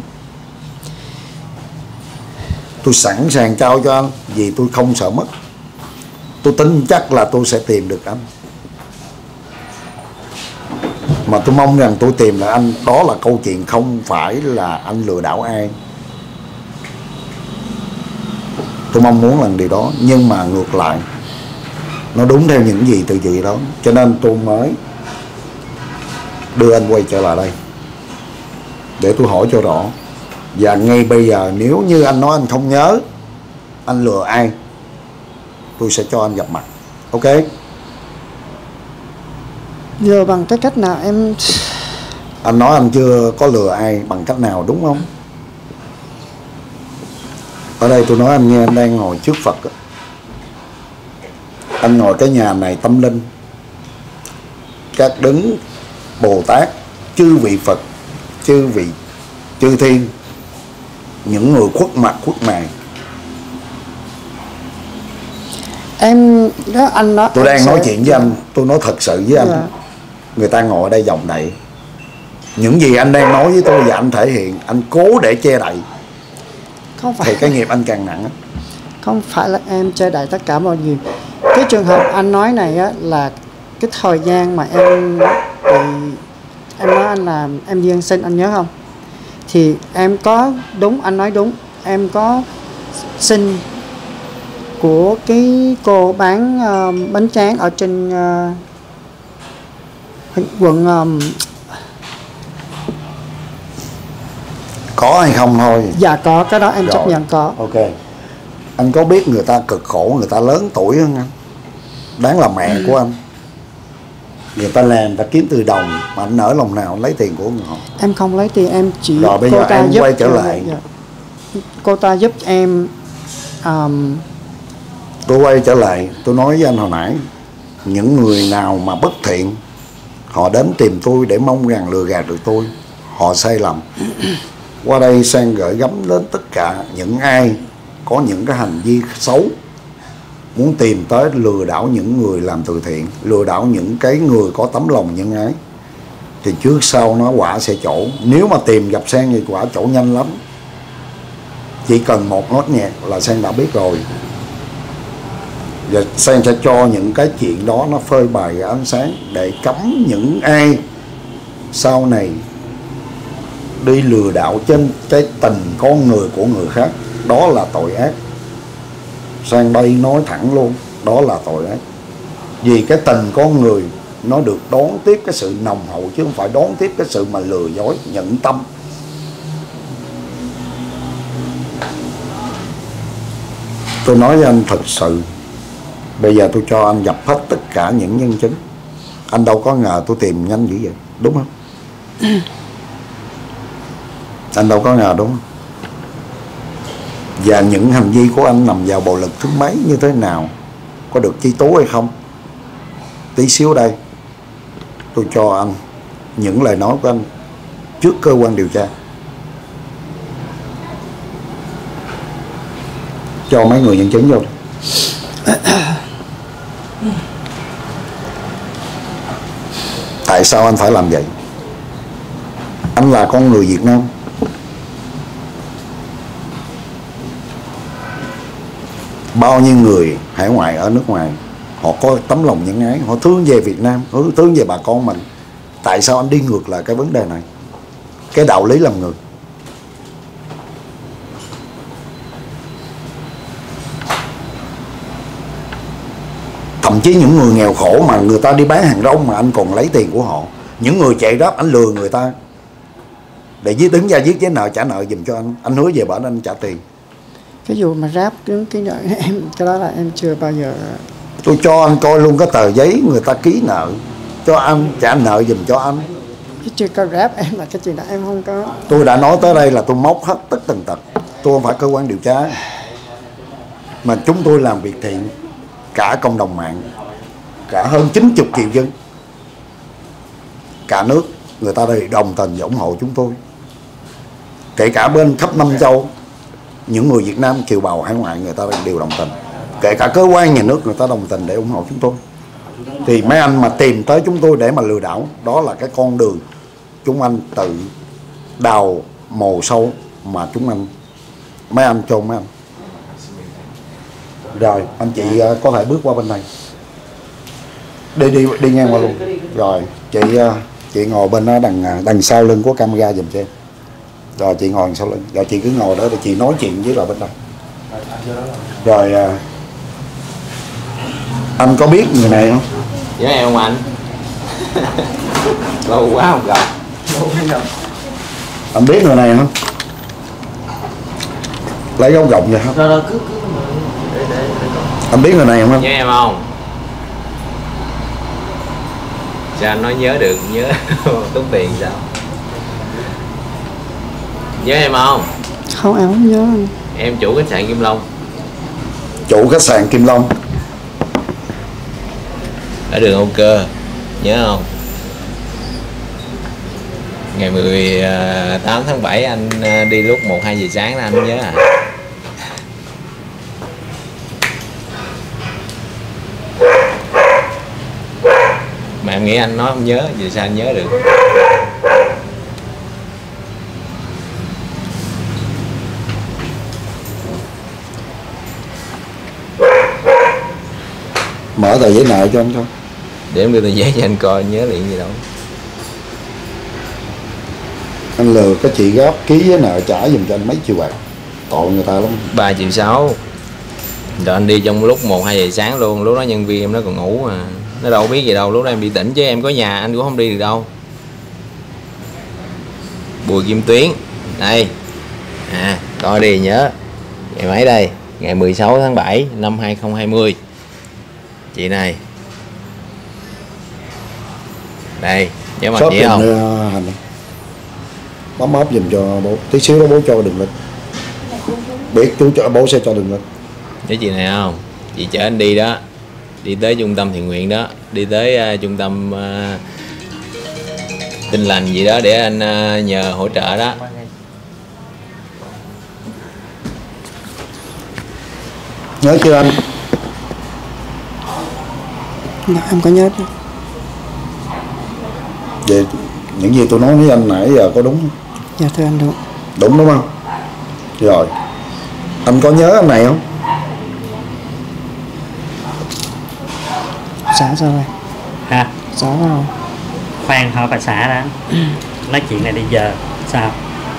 Tôi sẵn sàng trao cho anh vì tôi không sợ mất. Tôi tin chắc là tôi sẽ tìm được anh. Mà tôi mong rằng tôi tìm lại anh. Đó là câu chuyện không phải là anh lừa đảo ai. Tôi mong muốn làm điều đó. Nhưng mà ngược lại, nó đúng theo những gì từ chị đó. Cho nên tôi mới đưa anh quay trở lại đây để tôi hỏi cho rõ. Và ngay bây giờ nếu như anh nói anh không nhớ anh lừa ai, tôi sẽ cho anh gặp mặt. Ok? Giờ bằng cái cách nào em... Anh nói anh chưa có lừa ai bằng cách nào, đúng không? Ở đây tôi nói anh nghe, anh đang ngồi trước Phật. Anh ngồi cái nhà này tâm linh, các đấng Bồ Tát, chư vị Phật, chư vị chư thiên, những người khuất mặt khuất mày. Em đó anh nói. Tôi đang sẽ... nói chuyện với anh, tôi nói thật sự với anh. Dạ. Người ta ngồi ở đây vòng đậy. Những gì anh đang nói với tôi và anh thể hiện, anh cố để che đậy, Không phải, thì cái nghiệp anh càng nặng. không phải là em che đậy tất cả mọi gì. Cái trường hợp anh nói này á, là cái thời gian mà em nói anh là em đi ăn xin, anh nhớ không? Thì em có đúng, anh nói đúng, em có xin của cái cô bán bánh tráng ở trên quận Có hay không thôi. dạ có, cái đó em chấp Rồi, nhận có. ok. Anh có biết người ta cực khổ, người ta lớn tuổi hơn anh, đáng là mẹ của anh. Người ta làm, người ta kiếm từ đồng, mà anh nỡ lòng nào lấy tiền của họ. Em không lấy tiền, em chỉ Rồi bây cô giờ ta em giúp quay trở lại. dạ. Cô ta giúp em Tôi quay trở lại, tôi nói với anh hồi nãy, những người nào mà bất thiện, họ đến tìm tôi để mong rằng lừa gạt được tôi, họ sai lầm. Qua đây Sang gửi gắm đến tất cả những ai có những cái hành vi xấu, muốn tìm tới lừa đảo những người làm từ thiện, lừa đảo những cái người có tấm lòng nhân ái, thì trước sau nó quả sẽ chỗ. Nếu mà tìm gặp Sang thì quả chỗ nhanh lắm. Chỉ cần một nốt nhạc là Sang đã biết rồi. Và Sang sẽ cho những cái chuyện đó nó phơi bày ánh sáng để cấm những ai sau này đi lừa đảo trên cái tình con người của người khác. Đó là tội ác. Sang đây nói thẳng luôn, đó là tội ác. Vì cái tình con người nó được đón tiếp cái sự nồng hậu, chứ không phải đón tiếp cái sự mà lừa dối, nhẫn tâm. Tôi nói với anh thật sự, bây giờ tôi cho anh gặp hết tất cả những nhân chứng. Anh đâu có ngờ tôi tìm nhanh dữ vậy, đúng không? Anh đâu có ngờ, đúng không? Và những hành vi của anh nằm vào bạo lực thứ mấy như thế nào, có được truy tố hay không, tí xíu đây tôi cho anh những lời nói của anh trước cơ quan điều tra, cho mấy người nhân chứng vô. Tại sao anh phải làm vậy? Anh là con người Việt Nam. Bao nhiêu người hải ngoại ở nước ngoài, họ có tấm lòng nhân ái, họ thương về Việt Nam, họ thương về bà con mình. Tại sao anh đi ngược lại cái vấn đề này, cái đạo lý làm người? Thậm chí những người nghèo khổ mà người ta đi bán hàng rong mà anh còn lấy tiền của họ. Những người chạy Grab anh lừa người ta để đứng ra viết giấy nợ trả nợ giùm cho anh hứa về bển anh trả tiền. cái vụ mà ráp cái nợ em, cái đó là em chưa bao giờ. Tôi cho anh coi luôn cái tờ giấy người ta ký nợ cho anh, trả nợ giùm cho anh. Cái chưa có ráp em là cái chuyện đó em không có. Tôi đã nói tới đây là tôi móc hết tất tần tật. Tôi không phải cơ quan điều tra, mà chúng tôi làm việc thiện. Cả cộng đồng mạng, cả hơn 90 triệu dân, cả nước, người ta đều đồng tình và ủng hộ chúng tôi. Kể cả bên khắp năm châu, những người Việt Nam kiều bào hải ngoại, người ta đều đồng tình. Kể cả cơ quan nhà nước, người ta đồng tình để ủng hộ chúng tôi. Thì mấy anh mà tìm tới chúng tôi để mà lừa đảo, đó là cái con đường chúng anh tự đào mồ sâu mà mấy anh chôn mấy anh. Rồi anh chị có thể bước qua bên này, đi ngang qua luôn. Rồi chị ngồi bên đó đằng sau lưng của camera giùm cho em. Rồi chị ngồi đằng sau lưng, rồi chị cứ ngồi đó để chị nói chuyện với lại bên đây. Rồi anh có biết người này không? Nhớ em không anh? Lâu quá không gặp. Anh biết người này không? Lấy gấu gọng vậy không? Rồi cứ Anh biết người này không? nhớ em không? Sao anh nói nhớ được, nhớ tốn tiền sao? Nhớ em không? Không, em không nhớ anh. Em chủ khách sạn Kim Long. Chủ khách sạn Kim Long Ở đường Âu Cơ. Nhớ không? Ngày 18 tháng 7 anh đi lúc 1-2 giờ sáng đó, anh nhớ à? Mà em nghĩ anh nói không nhớ, vì sao anh nhớ được? mở tờ giấy nợ cho anh thôi. Để em đưa tờ giấy cho anh coi, nhớ liền gì đâu. Anh lừa cái chị gáp ký giấy nợ trả giùm cho anh mấy triệu bạc, tội người ta lắm. 3,6 triệu. Rồi anh đi trong lúc 1-2 giờ sáng luôn. Lúc đó nhân viên em nó còn ngủ mà, nó đâu biết gì đâu. Lúc đó em đi tỉnh chứ em có nhà anh cũng không đi được đâu. Bùi Kim Tuyến đây coi đi nhớ. Ngày mấy đây? Ngày 16 tháng 7 năm 2020. Chị này đây, nhớ mặt chị không? Hành bấm ốp giùm cho bố tí xíu đó, bố cho đừng lên. Biết chú cho bố sẽ cho đừng lên. Nhớ chị này không? Chị chở anh đi đó, đi tới trung tâm thiện nguyện đó, đi tới trung tâm Tin Lành gì đó để anh nhờ hỗ trợ đó. Nhớ chưa anh? Dạ, em có nhớ. Vậy những gì tôi nói với anh nãy giờ có đúng không? Dạ thưa anh, đúng. Đúng không? Rồi anh có nhớ anh này không? Xã sao rồi? Ha, Xã sao? khoan hỏi bà xã đã. Nói chuyện này đi giờ sao?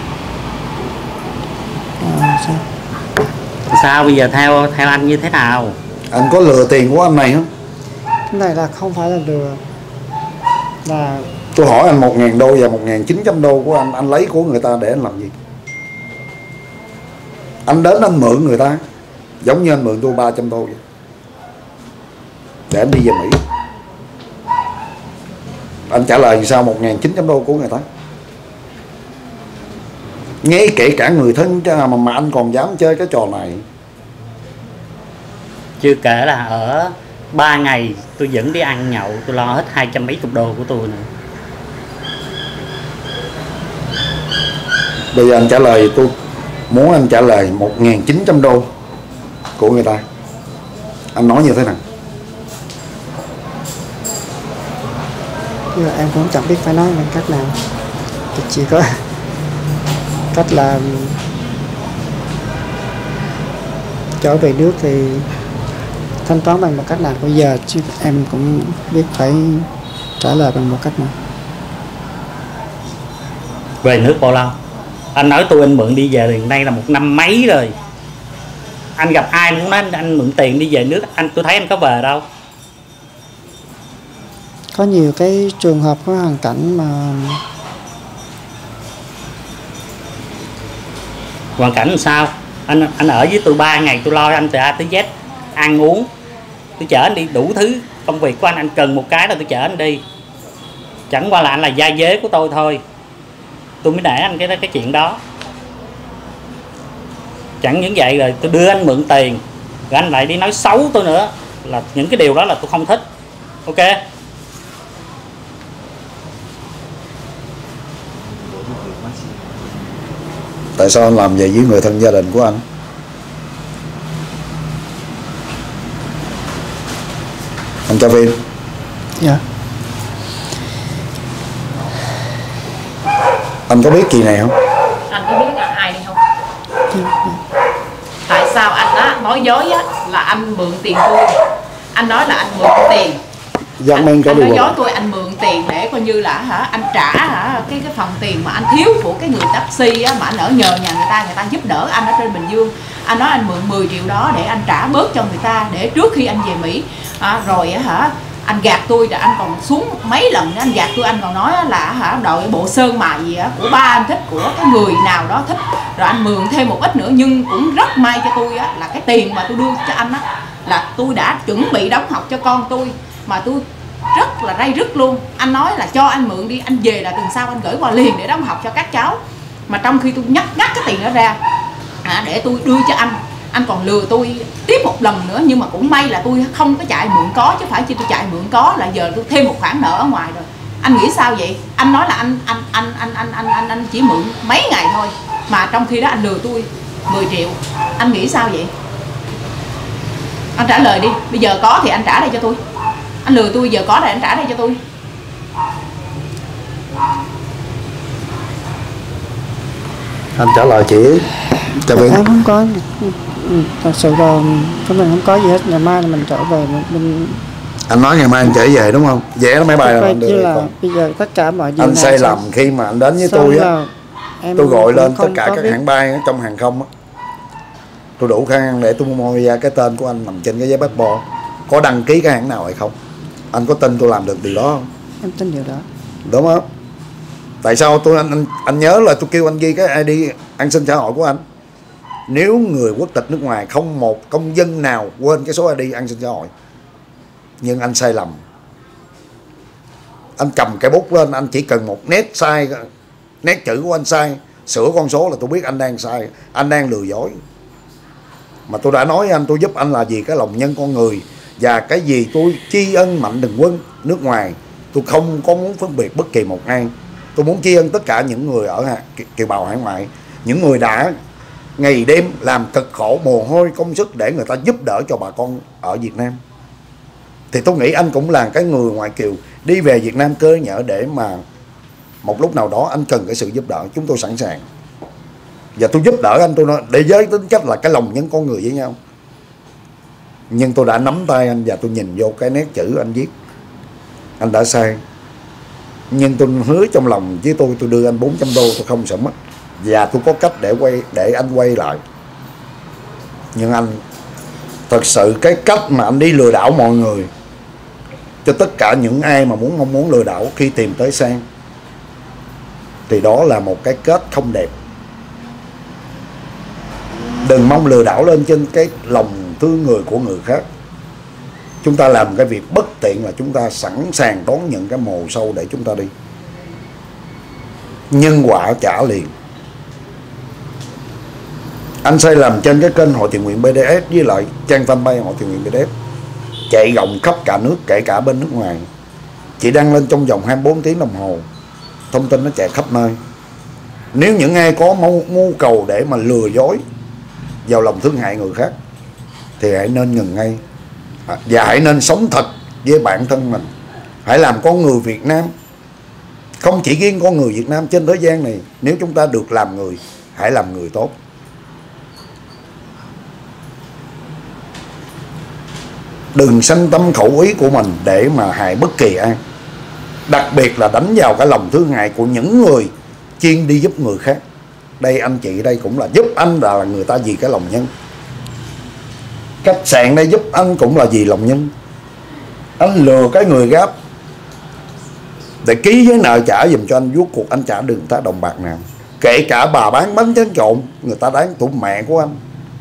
Sao? Sao bây giờ theo anh như thế nào? Anh có lừa tiền của anh này không? Cái này là không phải là lừa, là Tôi hỏi anh 1.000 đô và 1.900 đô của anh lấy của người ta để anh làm gì? Anh đến anh mượn người ta giống như anh mượn tôi 300 đô vậy, để anh đi về Mỹ. Anh trả lời sao 1.900 đô của người ta? Ngay kể cả người thân mà anh còn dám chơi cái trò này. Chưa kể là ở 3 ngày tôi vẫn đi ăn nhậu, tôi lo hết 200 mấy chục đô của tôi nữa. Bây giờ anh trả lời, tôi muốn anh trả lời 1.900 đô của người ta. Anh nói như thế nào? nhưng mà em cũng chẳng biết phải nói bằng cách nào. Thì chỉ có cách là trở về nước thì thanh toán bằng một cách nào bây giờ, chứ em cũng biết phải trả lời bằng một cách nào. Về nước bao lâu? Anh nói tôi anh mượn đi về thì nay là 1 năm mấy rồi. Anh gặp ai cũng nói anh mượn tiền đi về nước, tôi thấy anh có về đâu. Có nhiều cái trường hợp có hoàn cảnh mà Hoàn cảnh làm sao? Anh ở với tôi 3 ngày, tôi lo anh từ A tới Z, ăn uống, tôi chở anh đi đủ thứ công việc của anh cần một cái là tôi chở anh đi. Chẳng qua là anh là gia dế của tôi thôi, tôi mới để anh cái chuyện đó. Chẳng những vậy rồi tôi đưa anh mượn tiền rồi anh lại đi nói xấu tôi nữa, là những cái điều đó là tôi không thích. Ok? Tại sao anh làm vậy với người thân gia đình của anh? Anh cho phim. dạ Anh có biết chị này không? Anh có biết là ai đi không? Tại sao anh á nói dối á là anh mượn tiền tôi? Anh nói là anh mượn tiền. Anh nói dối tôi anh mượn tiền để coi như là anh trả cái phần tiền mà anh thiếu của cái người taxi á, mà anh ở nhờ nhà người ta giúp đỡ anh ở trên Bình Dương. Anh nói anh mượn 10 triệu đó để anh trả bớt cho người ta để trước khi anh về Mỹ. Rồi anh gạt tôi, rồi anh còn xuống mấy lần anh gạt tôi, anh còn nói là đội bộ sơn mài gì của ba anh thích, của cái người nào đó thích, rồi anh mượn thêm một ít nữa. Nhưng cũng rất may cho tôi là cái tiền mà tôi đưa cho anh là tôi đã chuẩn bị đóng học cho con tôi, mà tôi rất là ray rứt luôn. Anh nói là cho anh mượn đi, anh về là tuần sau anh gửi qua liền để đóng học cho các cháu, mà trong khi tôi ngắt cái tiền đó ra để tôi đưa cho anh còn lừa tôi tiếp một lần nữa. Nhưng mà cũng may là tôi không có chạy mượn có, chứ phải chi tôi chạy mượn có là giờ tôi thêm một khoản nợ ở ngoài rồi. Anh nghĩ sao vậy? Anh nói là anh chỉ mượn mấy ngày thôi, mà trong khi đó anh lừa tôi 10 triệu. Anh nghĩ sao vậy? Anh trả lời đi, bây giờ có thì anh trả đây cho tôi. Anh lừa tôi, giờ có thì anh trả đây cho tôi. Anh trả lời chị cho biết. Em không có, thật sự là chúng mình không có gì hết. Ngày mai là mình trở về mình Anh nói ngày mai anh trở về đúng không? Vé nó máy bay là anh chứ được là không? bây giờ tất cả mọi điều Anh này sai lầm khi mà anh đến với tôi á. Tôi gọi lên tất cả các hãng bay ở trong hàng không á, tôi đủ khả năng để tôi mua ra cái tên của anh nằm trên cái giấy passport, có đăng ký cái hãng nào hay không. Anh có tin tôi làm được điều đó không? Em tin điều đó. Đúng không? Tại sao anh nhớ là tôi kêu anh ghi cái ID an sinh xã hội của anh. Nếu người quốc tịch nước ngoài không một công dân nào quên cái số ID an sinh xã hội. Nhưng anh sai lầm. Anh cầm cái bút lên, anh chỉ cần một nét sai, nét chữ của anh sai, sửa con số là tôi biết anh đang sai, anh đang lừa dối. Mà tôi đã nói với anh, tôi giúp anh là vì cái lòng nhân con người, và cái gì tôi tri ân Mạnh Thường Quân nước ngoài. Tôi không có muốn phân biệt bất kỳ một ai. Tôi muốn tri ân tất cả những người ở kiều bào hải ngoại, những người đã ngày đêm làm cực khổ mồ hôi công sức để người ta giúp đỡ cho bà con ở Việt Nam. Thì tôi nghĩ anh cũng là cái người ngoại kiều đi về Việt Nam cơ nhở, để mà một lúc nào đó anh cần cái sự giúp đỡ, chúng tôi sẵn sàng. Và tôi giúp đỡ anh, tôi nói để với tính cách là cái lòng nhân con người với nhau. Nhưng tôi đã nắm tay anh và tôi nhìn vô cái nét chữ anh viết, anh đã sai. Nhưng tôi hứa trong lòng với tôi đưa anh 400 đô, tôi không sợ mất. Và tôi có cách để anh quay lại. Nhưng anh thật sự cái cách mà anh đi lừa đảo mọi người, cho tất cả những ai mà mong muốn lừa đảo khi tìm tới Sang, thì đó là một cái kết không đẹp. Đừng mong lừa đảo lên trên cái lòng thương người của người khác. Chúng ta làm cái việc bất tiện là chúng ta sẵn sàng đón nhận cái mồ sâu để chúng ta đi. Nhân quả trả liền. Anh sai lầm trên cái kênh Hội Thiện Nguyện BDS với lại trang fanpage Hội Thiện Nguyện BDS chạy rộng khắp cả nước, kể cả bên nước ngoài. Chị đăng lên trong vòng 24 tiếng đồng hồ, thông tin nó chạy khắp nơi. Nếu những ai có mưu cầu để mà lừa dối vào lòng thương hại người khác thì hãy nên ngừng ngay. Và hãy nên sống thật với bản thân mình. Hãy làm con người Việt Nam. Không chỉ riêng con người Việt Nam, trên thế gian này, nếu chúng ta được làm người, hãy làm người tốt. Đừng sanh tâm khẩu ý của mình để mà hại bất kỳ ai. Đặc biệt là đánh vào cái lòng thương hại của những người chuyên đi giúp người khác. Đây anh chị đây cũng là giúp anh, là người ta vì cái lòng nhân. Khách sạn đây giúp anh cũng là vì lòng nhân. Anh lừa cái người gáp để ký giấy nợ trả giùm cho anh, rốt cuộc anh trả đừng ta đồng bạc nào. Kể cả bà bán bánh tráng trộn, người ta đáng tụi mẹ của anh.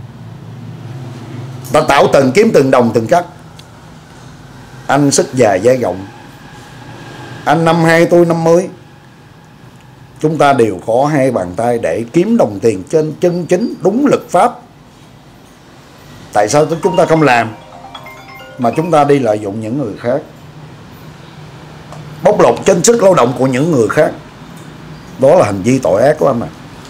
Ta tạo từng kiếm từng đồng từng cắt. Anh sức dài dai rộng. Anh 52, tôi 50. Chúng ta đều có hai bàn tay để kiếm đồng tiền trên chân chính đúng luật pháp. Tại sao chúng ta không làm mà chúng ta đi lợi dụng những người khác, bóc lột trên sức lao động của những người khác? Đó là hành vi tội ác của anh à.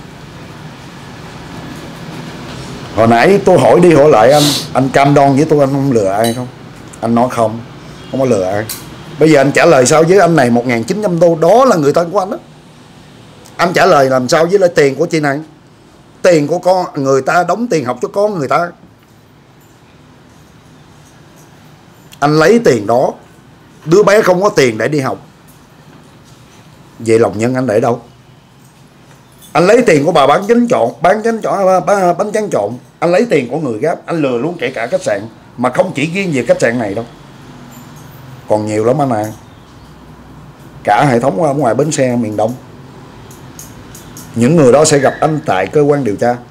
Hồi nãy tôi hỏi đi hỏi lại anh cam đoan với tôi anh không lừa ai không? Anh nói không có lừa ai. Bây giờ anh trả lời sao với anh này 1.900 đô, đó là người thân của anh đó. Anh trả lời làm sao với lại tiền của chị này? Tiền của con người ta đóng tiền học cho con người ta. Anh lấy tiền đó, đứa bé không có tiền để đi học, vậy lòng nhân anh để đâu? Anh lấy tiền của bà bán bánh tráng trộn, anh lấy tiền của người Gáp, anh lừa luôn kể cả khách sạn, mà không chỉ riêng về khách sạn này đâu, còn nhiều lắm anh à. Cả hệ thống ở ngoài bến xe miền Đông. Những người đó sẽ gặp anh tại cơ quan điều tra.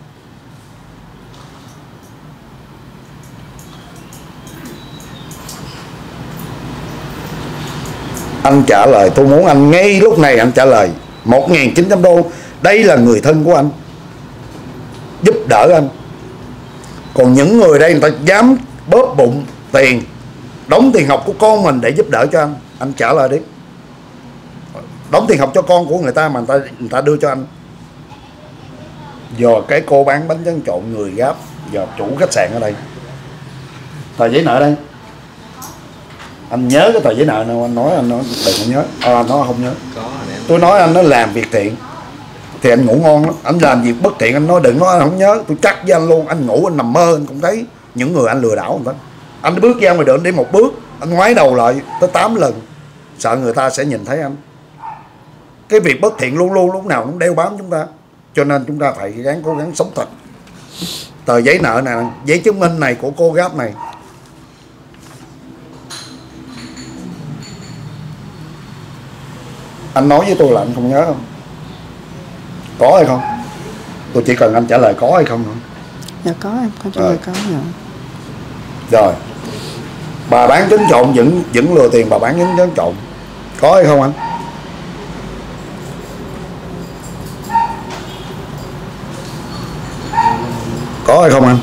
Anh trả lời, tôi muốn anh ngay lúc này anh trả lời 1.900 đô. Đây là người thân của anh, giúp đỡ anh. Còn những người đây người ta dám bóp bụng tiền, đóng tiền học của con mình để giúp đỡ cho anh trả lời đi. Đóng tiền học cho con của người ta mà người ta đưa cho anh. Giờ cái cô bán bánh tráng trộn người Gáp, giờ chủ khách sạn ở đây, tờ giấy nợ đây. Anh nhớ cái tờ giấy nợ nào anh nói, anh nói đừng có nhớ. Anh nói không nhớ. Tôi nói anh nó làm việc thiện thì anh ngủ ngon lắm. Anh làm việc bất thiện anh nói đừng nói anh không nhớ. Tôi chắc với anh luôn, anh ngủ anh nằm mơ anh cũng thấy những người anh lừa đảo người ta. Anh bước ra ngoài đường đi một bước, anh ngoái đầu lại tới 8 lần, sợ người ta sẽ nhìn thấy anh. Cái việc bất thiện luôn luôn lúc nào cũng đeo bám chúng ta, cho nên chúng ta phải cố gắng sống thật. Tờ giấy nợ này, giấy chứng minh này của cô Gáp này. Anh nói với tôi là anh không nhớ không? Có hay không? Tôi chỉ cần anh trả lời có hay không thôi. Dạ có, em có trả lời có. Rồi, bà bán trứng trộn vẫn lừa tiền bà bán trứng trộn, có hay không anh? Có hay không anh?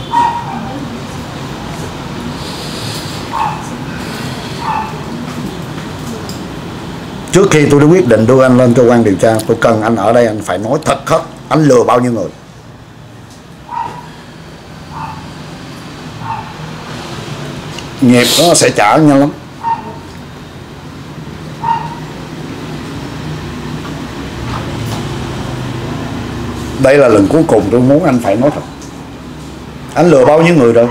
Trước khi tôi đã quyết định đưa anh lên cơ quan điều tra, tôi cần anh ở đây anh phải nói thật hết, anh lừa bao nhiêu người. Nghiệp nó sẽ trả nhanh lắm. Đây là lần cuối cùng tôi muốn anh phải nói thật. Anh lừa bao nhiêu người rồi?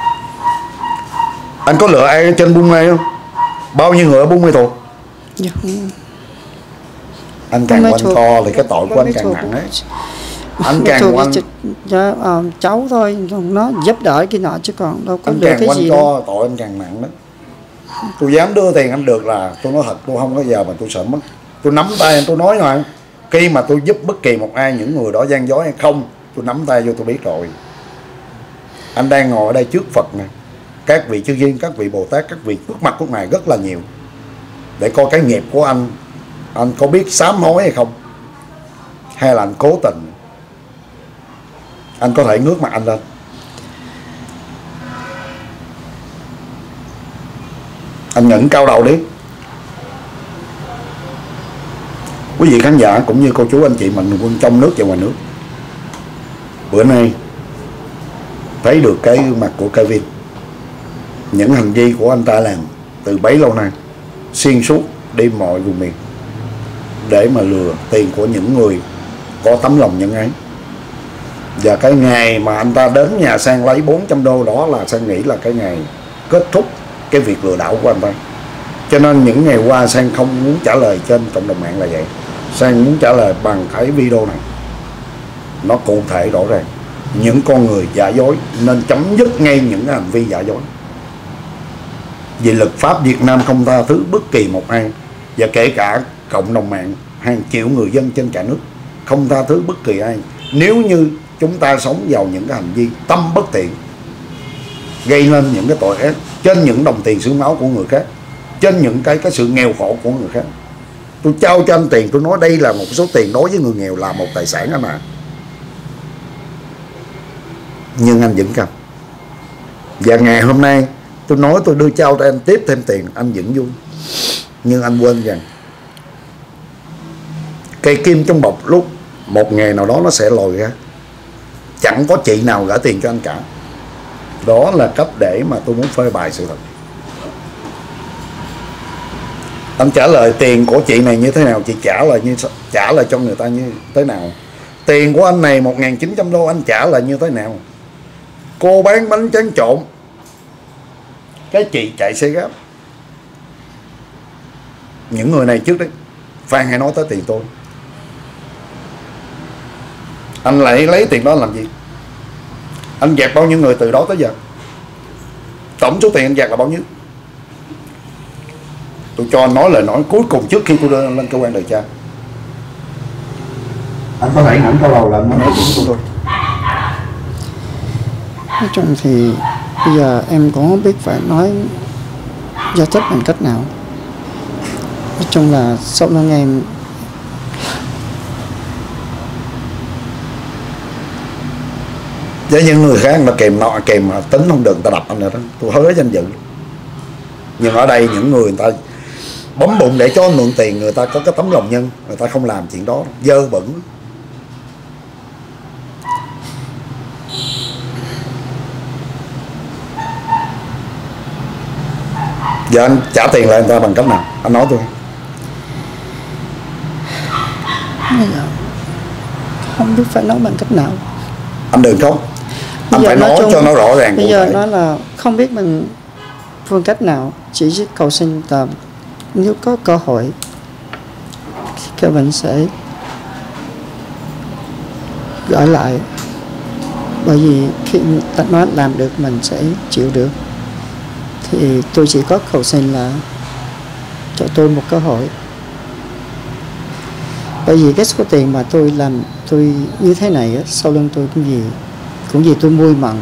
Anh có lừa ai trên Buôn Mê không? Bao nhiêu người ở Buôn Mê Thuột? Dạ không. Anh càng quanh co thì cái tội của anh càng nặng ấy. Anh càng quanh cháu thôi, nó giúp đỡ cái nọ chứ còn đâu có anh được càng cái quanh gì co đâu. tội anh càng nặng đó. Tôi dám đưa tiền anh được là tôi nói thật, tôi không có giờ mà tôi sợ mất. Tôi nắm tay anh, tôi nói rồi, khi mà tôi giúp bất kỳ một ai, những người đó gian dối hay không, tôi nắm tay vô tôi biết rồi. Anh đang ngồi ở đây trước Phật nè, các vị chư thiên, các vị Bồ Tát, các vị trước mặt lúc này rất là nhiều, để coi cái nghiệp của anh có biết sám hối hay không, hay là anh cố tình. Anh có thể ngước mặt anh lên. Anh ngẩng cao đầu đi. Quý vị khán giả cũng như cô chú anh chị mình quân trong nước và ngoài nước, bữa nay thấy được cái mặt của Kevin, những hành vi của anh ta làm từ bấy lâu nay, xuyên suốt đi mọi vùng miền để mà lừa tiền của những người có tấm lòng nhân ái. Và cái ngày mà anh ta đến nhà Sang lấy 400 đô đó là Sang nghĩ là cái ngày kết thúc cái việc lừa đảo của anh ta. Cho nên những ngày qua Sang không muốn trả lời trên cộng đồng mạng là vậy. Sang muốn trả lời bằng cái video này, nó cụ thể rõ ràng. Những con người giả dối nên chấm dứt ngay những hành vi giả dối. Vì luật pháp Việt Nam không tha thứ bất kỳ một ai, và kể cả cộng đồng mạng hàng triệu người dân trên cả nước không tha thứ bất kỳ ai nếu như chúng ta sống vào những cái hành vi tâm bất thiện, gây nên những cái tội ác trên những đồng tiền xương máu của người khác, trên những cái sự nghèo khổ của người khác. Tôi trao cho anh tiền, tôi nói đây là một số tiền đối với người nghèo là một tài sản anh à. Nhưng anh vẫn cầm. Và ngày hôm nay tôi nói tôi đưa trao cho anh tiếp thêm tiền, anh vẫn vui. Nhưng anh quên rằng cây kim trong bọc lúc một ngày nào đó nó sẽ lòi ra. Chẳng có chị nào gửi tiền cho anh cả. Đó là cách để mà tôi muốn phơi bày sự thật. Anh trả lời tiền của chị này như thế nào, chị trả lại cho người ta như thế nào? Tiền của anh này 1.900 đô anh trả lại như thế nào? Cô bán bánh tráng trộn, cái chị chạy xe gáp. Những người này trước đấy, Phan hãy nói tới tiền tôi. Anh lại lấy tiền đó làm gì? Anh dẹp bao nhiêu người từ đó tới giờ? Tổng số tiền anh dẹp là bao nhiêu? Tôi cho anh nói lời nói cuối cùng trước khi tôi lên cơ quan điều tra. Anh có thể ngẩng cao đầu là anh nói chuyện của tôi. Nói chung thì bây giờ em cũng không biết phải nói giải thích bằng cách nào. Nói chung là sau lưng em với những người khác người ta kèm tính không được, người ta đập anh nữa đó, tôi hứa danh dự. Nhưng ở đây những người ta bấm bụng để cho mượn tiền, người ta có cái tấm lòng nhân, người ta không làm chuyện đó, dơ bẩn. Giờ anh trả tiền lại người ta bằng cách nào? Anh nói tôi. bây giờ không biết phải nói bằng cách nào. Anh đừng khóc. Anh phải nói cho nó rõ ràng. Bây giờ nói là không biết bằng phương cách nào, chỉ cầu xin là nếu có cơ hội các bạn sẽ gửi lại, bởi vì khi ta nói làm được mình sẽ chịu được, thì tôi chỉ có cầu xin là cho tôi một cơ hội. Bởi vì cái số tiền mà tôi làm tôi như thế này á, sau lưng tôi cũng gì tôi mui mặn.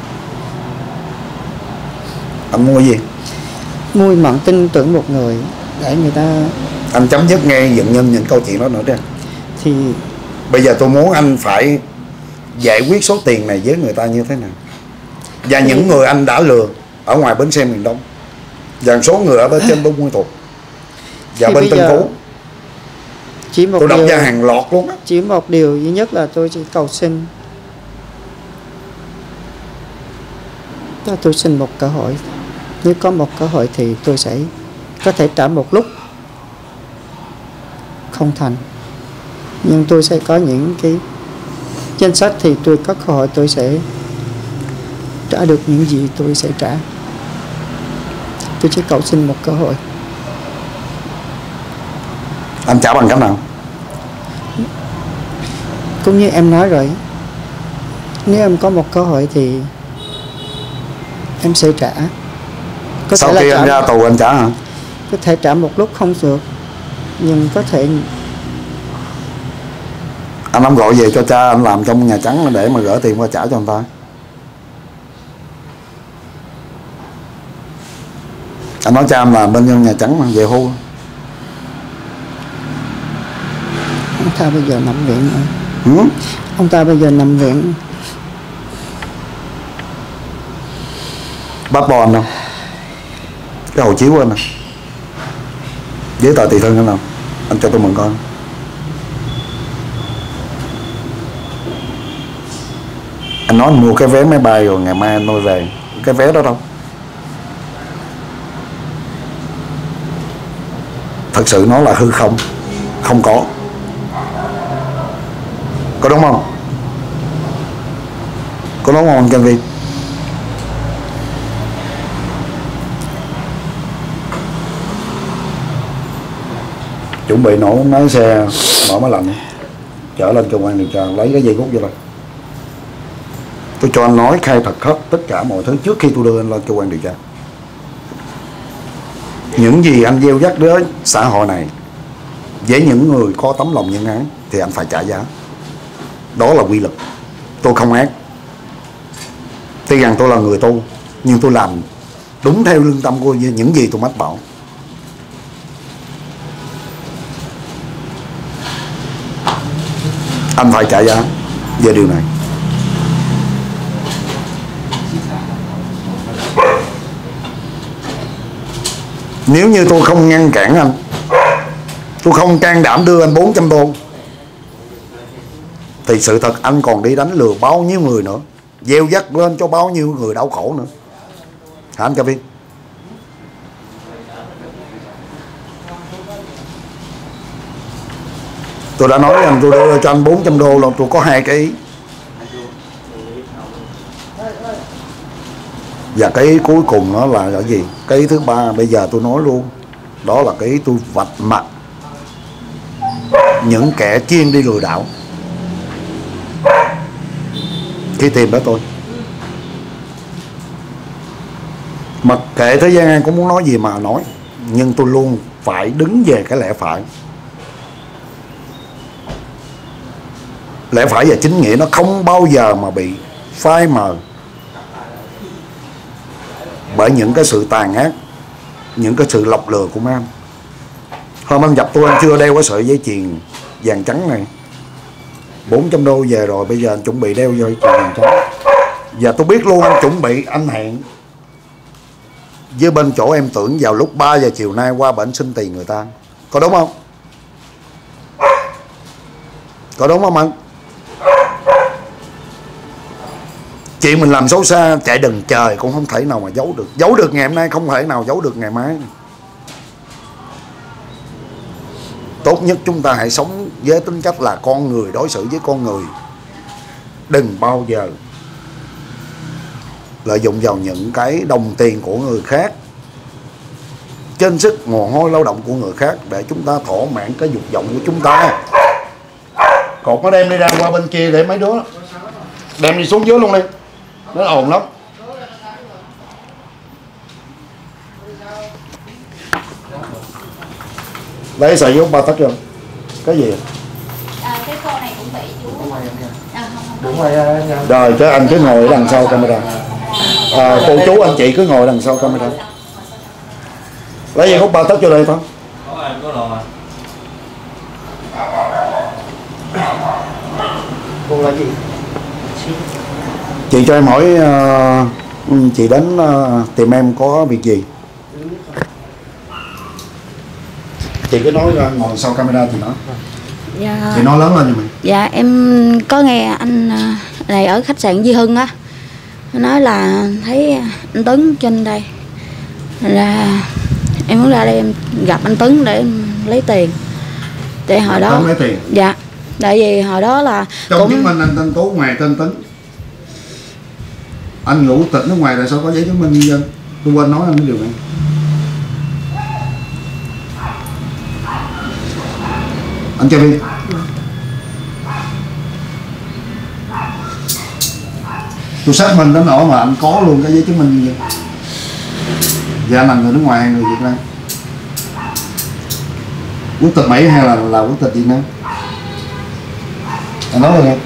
Anh mua gì? Mui mặn tin tưởng một người để người ta. Anh chấm dứt nghe những câu chuyện đó nữa đi. Thì bây giờ tôi muốn anh phải giải quyết số tiền này với người ta như thế nào, và những người anh đã lừa ở ngoài bến xe miền Đông, và số người ở bên trên Buôn Ma Thuột và bên Tân Phú. Chỉ một tôi đọc điều, ra hàng loạt luôn á. chỉ một điều duy nhất là tôi chỉ cầu xin, tôi xin một cơ hội. Nếu có một cơ hội thì tôi sẽ có thể trả một lúc không thành, nhưng tôi sẽ có những cái danh sách, thì tôi có cơ hội tôi sẽ trả được những gì tôi sẽ trả. Tôi chỉ cầu xin một cơ hội. Anh trả bằng cách nào? Cũng như em nói rồi, nếu em có một cơ hội thì em sẽ trả. Sau khi anh ra tù anh trả hả? Có thể trả một lúc không được, nhưng có thể. Anh không gọi về cho cha anh làm trong Nhà Trắng để mà gửi tiền qua trả cho người ta. Anh nói cha anh làm bên Nhà Trắng mà về hưu. Ông ta bây giờ nằm viện rồi. Ông ta bây giờ nằm viện. Bắt bò anh đâu? Cái hộ chiếu của anh nè, giấy tờ tùy thân anh nào, anh cho tôi mượn coi. Anh nói anh mua cái vé máy bay rồi ngày mai anh nói về. Cái vé đó đâu? Thật sự nó là hư không, không có đúng không? Có đúng không anh Can Vi? Chuẩn bị nổ máy xe, mở máy lạnh, chở lên cơ quan điều tra, lấy cái dây cút vô đây. Tôi cho anh nói khai thật hết tất cả mọi thứ trước khi tôi đưa anh lên cơ quan điều tra. Những gì anh gieo dắt đến xã hội này với những người có tấm lòng nhân ái thì anh phải trả giá. Đó là quy luật. Tôi không ác. Tuy rằng tôi là người tu, nhưng tôi làm đúng theo lương tâm của những gì tôi mách bảo. Anh phải trả giá về điều này. Nếu như tôi không ngăn cản anh, tôi không can đảm đưa anh 400 đô, thì sự thật anh còn đi đánh lừa bao nhiêu người nữa, gieo dắt lên cho bao nhiêu người đau khổ nữa. Hả anh Ca Viên? Tôi đã nói với anh tôi đưa cho anh 400 đô là tôi có 2 cái ý. Và cái ý cuối cùng nó là cái gì? Cái ý thứ ba bây giờ tôi nói luôn. Đó là cái ý tôi vạch mặt những kẻ chuyên đi lừa đảo khi tìm tới tôi. Mặc kệ thế gian em có muốn nói gì mà nói, nhưng tôi luôn phải đứng về cái lẽ phải. Lẽ phải và chính nghĩa nó không bao giờ mà bị phai mờ bởi những cái sự tàn ác, những cái sự lọc lừa của mấy anh. Hôm anh gặp tôi anh chưa đeo cái sợi dây chuyền vàng trắng này, 400 đô về rồi, bây giờ anh chuẩn bị đeo dây chuyền vàng trắng. Và tôi biết luôn anh chuẩn bị, anh hẹn với bên chỗ em Tưởng vào lúc 3 giờ chiều nay qua bển xin tiền người ta. Có đúng không? Có đúng không anh? Chuyện mình làm xấu xa chạy đừng trời cũng không thể nào mà giấu được. Giấu được ngày hôm nay không thể nào giấu được ngày mai. Tốt nhất chúng ta hãy sống với tính cách là con người đối xử với con người. Đừng bao giờ lợi dụng vào những cái đồng tiền của người khác, trên sức mồ hôi lao động của người khác để chúng ta thỏa mãn cái dục vọng của chúng ta. Còn nó đem đi ra qua bên kia để mấy đứa đem đi xuống dưới luôn đi, nó ồn lắm. Lấy sợi dấu ba tấc chưa? Cái gì? Cái cô này cũng bị chú. Rồi chứ anh cứ ngồi ở đằng sau camera. Cô chú anh chị cứ ngồi đằng sau camera. Lấy dây hút ba tấc cho đây thôi. Cô là gì? Chị cho em hỏi chị đến tìm em có việc gì? Chị cứ nói ra ngồi sau camera thì nói. Dạ. Chị nói lớn lên cho mình. Dạ em có nghe anh này ở khách sạn Di Hưng á, nói là thấy anh Tuấn trên đây, là em muốn ra đây em gặp anh Tuấn để em lấy tiền. Tại hồi đó lấy tiền. Dạ. Tại vì hồi đó là trong cũng chứng minh anh tên Tú ngoài tên Tuấn. Anh ngụ tịch nước ngoài tại sao có giấy chứng minh nhân dân? Tôi quên nói anh cái điều này. Anh cho đi. Tôi xác minh đến nỗi mà anh có luôn cái giấy chứng minh nhân dân. Và anh là người nước ngoài hay người Việt Nam? Quốc tịch Mỹ hay là quốc tịch Việt Nam? Anh nói rồi.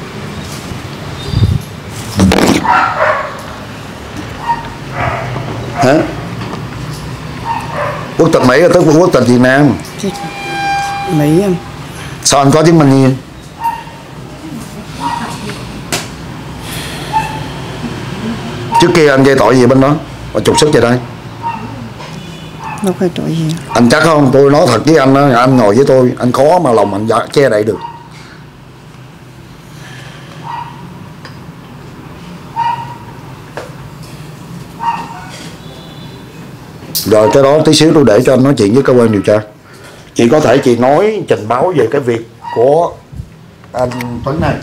Hả? Quốc tịch Mỹ là tức quốc tịch Việt Nam. Mỹ anh. Sao anh có chứng minh gì? Trước kia anh gây tội gì bên đó và trục xuất về đây? Đâu phải tội gì. Anh chắc không? Tôi nói thật với anh đó, anh ngồi với tôi, anh khó mà lòng anh che đậy được. Rồi cái đó tí xíu tôi để cho anh nói chuyện với cơ quan điều tra. Chị có thể chị nói trình báo về cái việc của anh Tuấn này,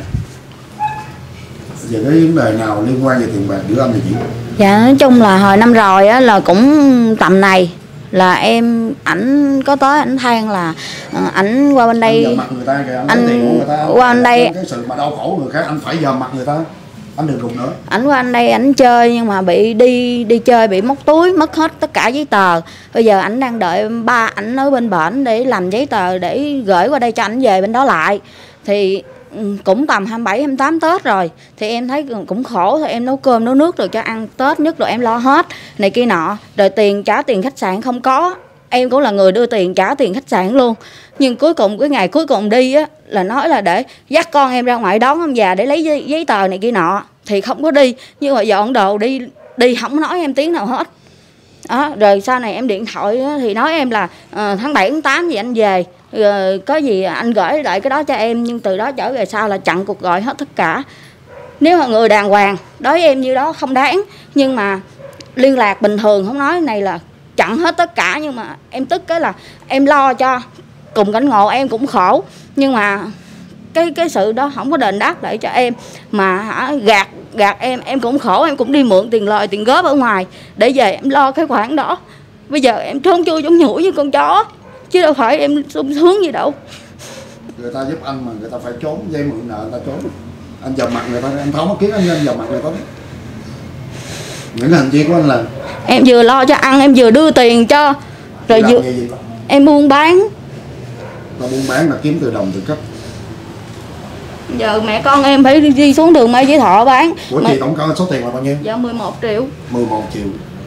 về cái vấn đề nào liên quan về tiền bạc giữa anh và chị? Dạ nói chung là hồi năm rồi á là cũng tầm này là ảnh có tới ảnh than là ảnh qua bên đây, anh mặt người ta kìa, anh tiền của người ta, qua bên đây cái sự mà đau khổ người khác anh phải giờ mặt người ta, anh đừng đụng nữa. Ảnh qua anh đây ảnh chơi nhưng mà bị đi chơi bị móc túi, mất hết tất cả giấy tờ. Bây giờ ảnh đang đợi ba ảnh ở bên bển để làm giấy tờ để gửi qua đây cho ảnh về bên đó lại. Thì cũng tầm 27, 28 Tết rồi. Thì em thấy cũng khổ thôi, em nấu cơm nấu nước rồi cho ăn Tết nhất rồi em lo hết này kia nọ. Rồi trả tiền khách sạn không có. Em cũng là người đưa tiền trả tiền khách sạn luôn. Nhưng cuối cùng cái ngày cuối cùng đi á là nói là để dắt con em ra ngoài đón ông già để lấy giấy tờ này kia nọ. Thì không có đi, nhưng mà dọn đồ đi không nói em tiếng nào hết. Đó, rồi sau này em điện thoại á, thì nói em là tháng 7, tháng 8 gì anh về, có gì anh gửi lại cái đó cho em. Nhưng từ đó trở về sau là chặn cuộc gọi hết tất cả. Nếu mà người đàng hoàng đối với em như đó không đáng, nhưng mà liên lạc bình thường không nói này là chặn hết tất cả. Nhưng mà em tức cái là em lo cho cùng cảnh ngộ em cũng khổ. Nhưng mà cái sự đó không có đền đáp lại cho em, mà gạt em cũng khổ, em cũng đi mượn tiền lời tiền góp ở ngoài để về em lo cái khoản đó. Bây giờ em trơn trưa giống nhủi như con chó chứ đâu phải em sung sướng gì đâu. Người ta giúp anh mà người ta phải trốn, dây mượn nợ người ta trốn. Anh dòm mặt người ta, anh tháo mắt kiến anh dòm mặt người ta. Những hành vi của anh là em vừa lo cho ăn, em vừa đưa tiền cho, rồi vừa em buôn bán. Ta buôn bán là kiếm từ đồng từ cấp. Giờ mẹ con em phải đi xuống đường Mai Chí Thọ bán. Của chị tổng cộng số tiền là bao nhiêu? Dạ 11 triệu. 11 triệu.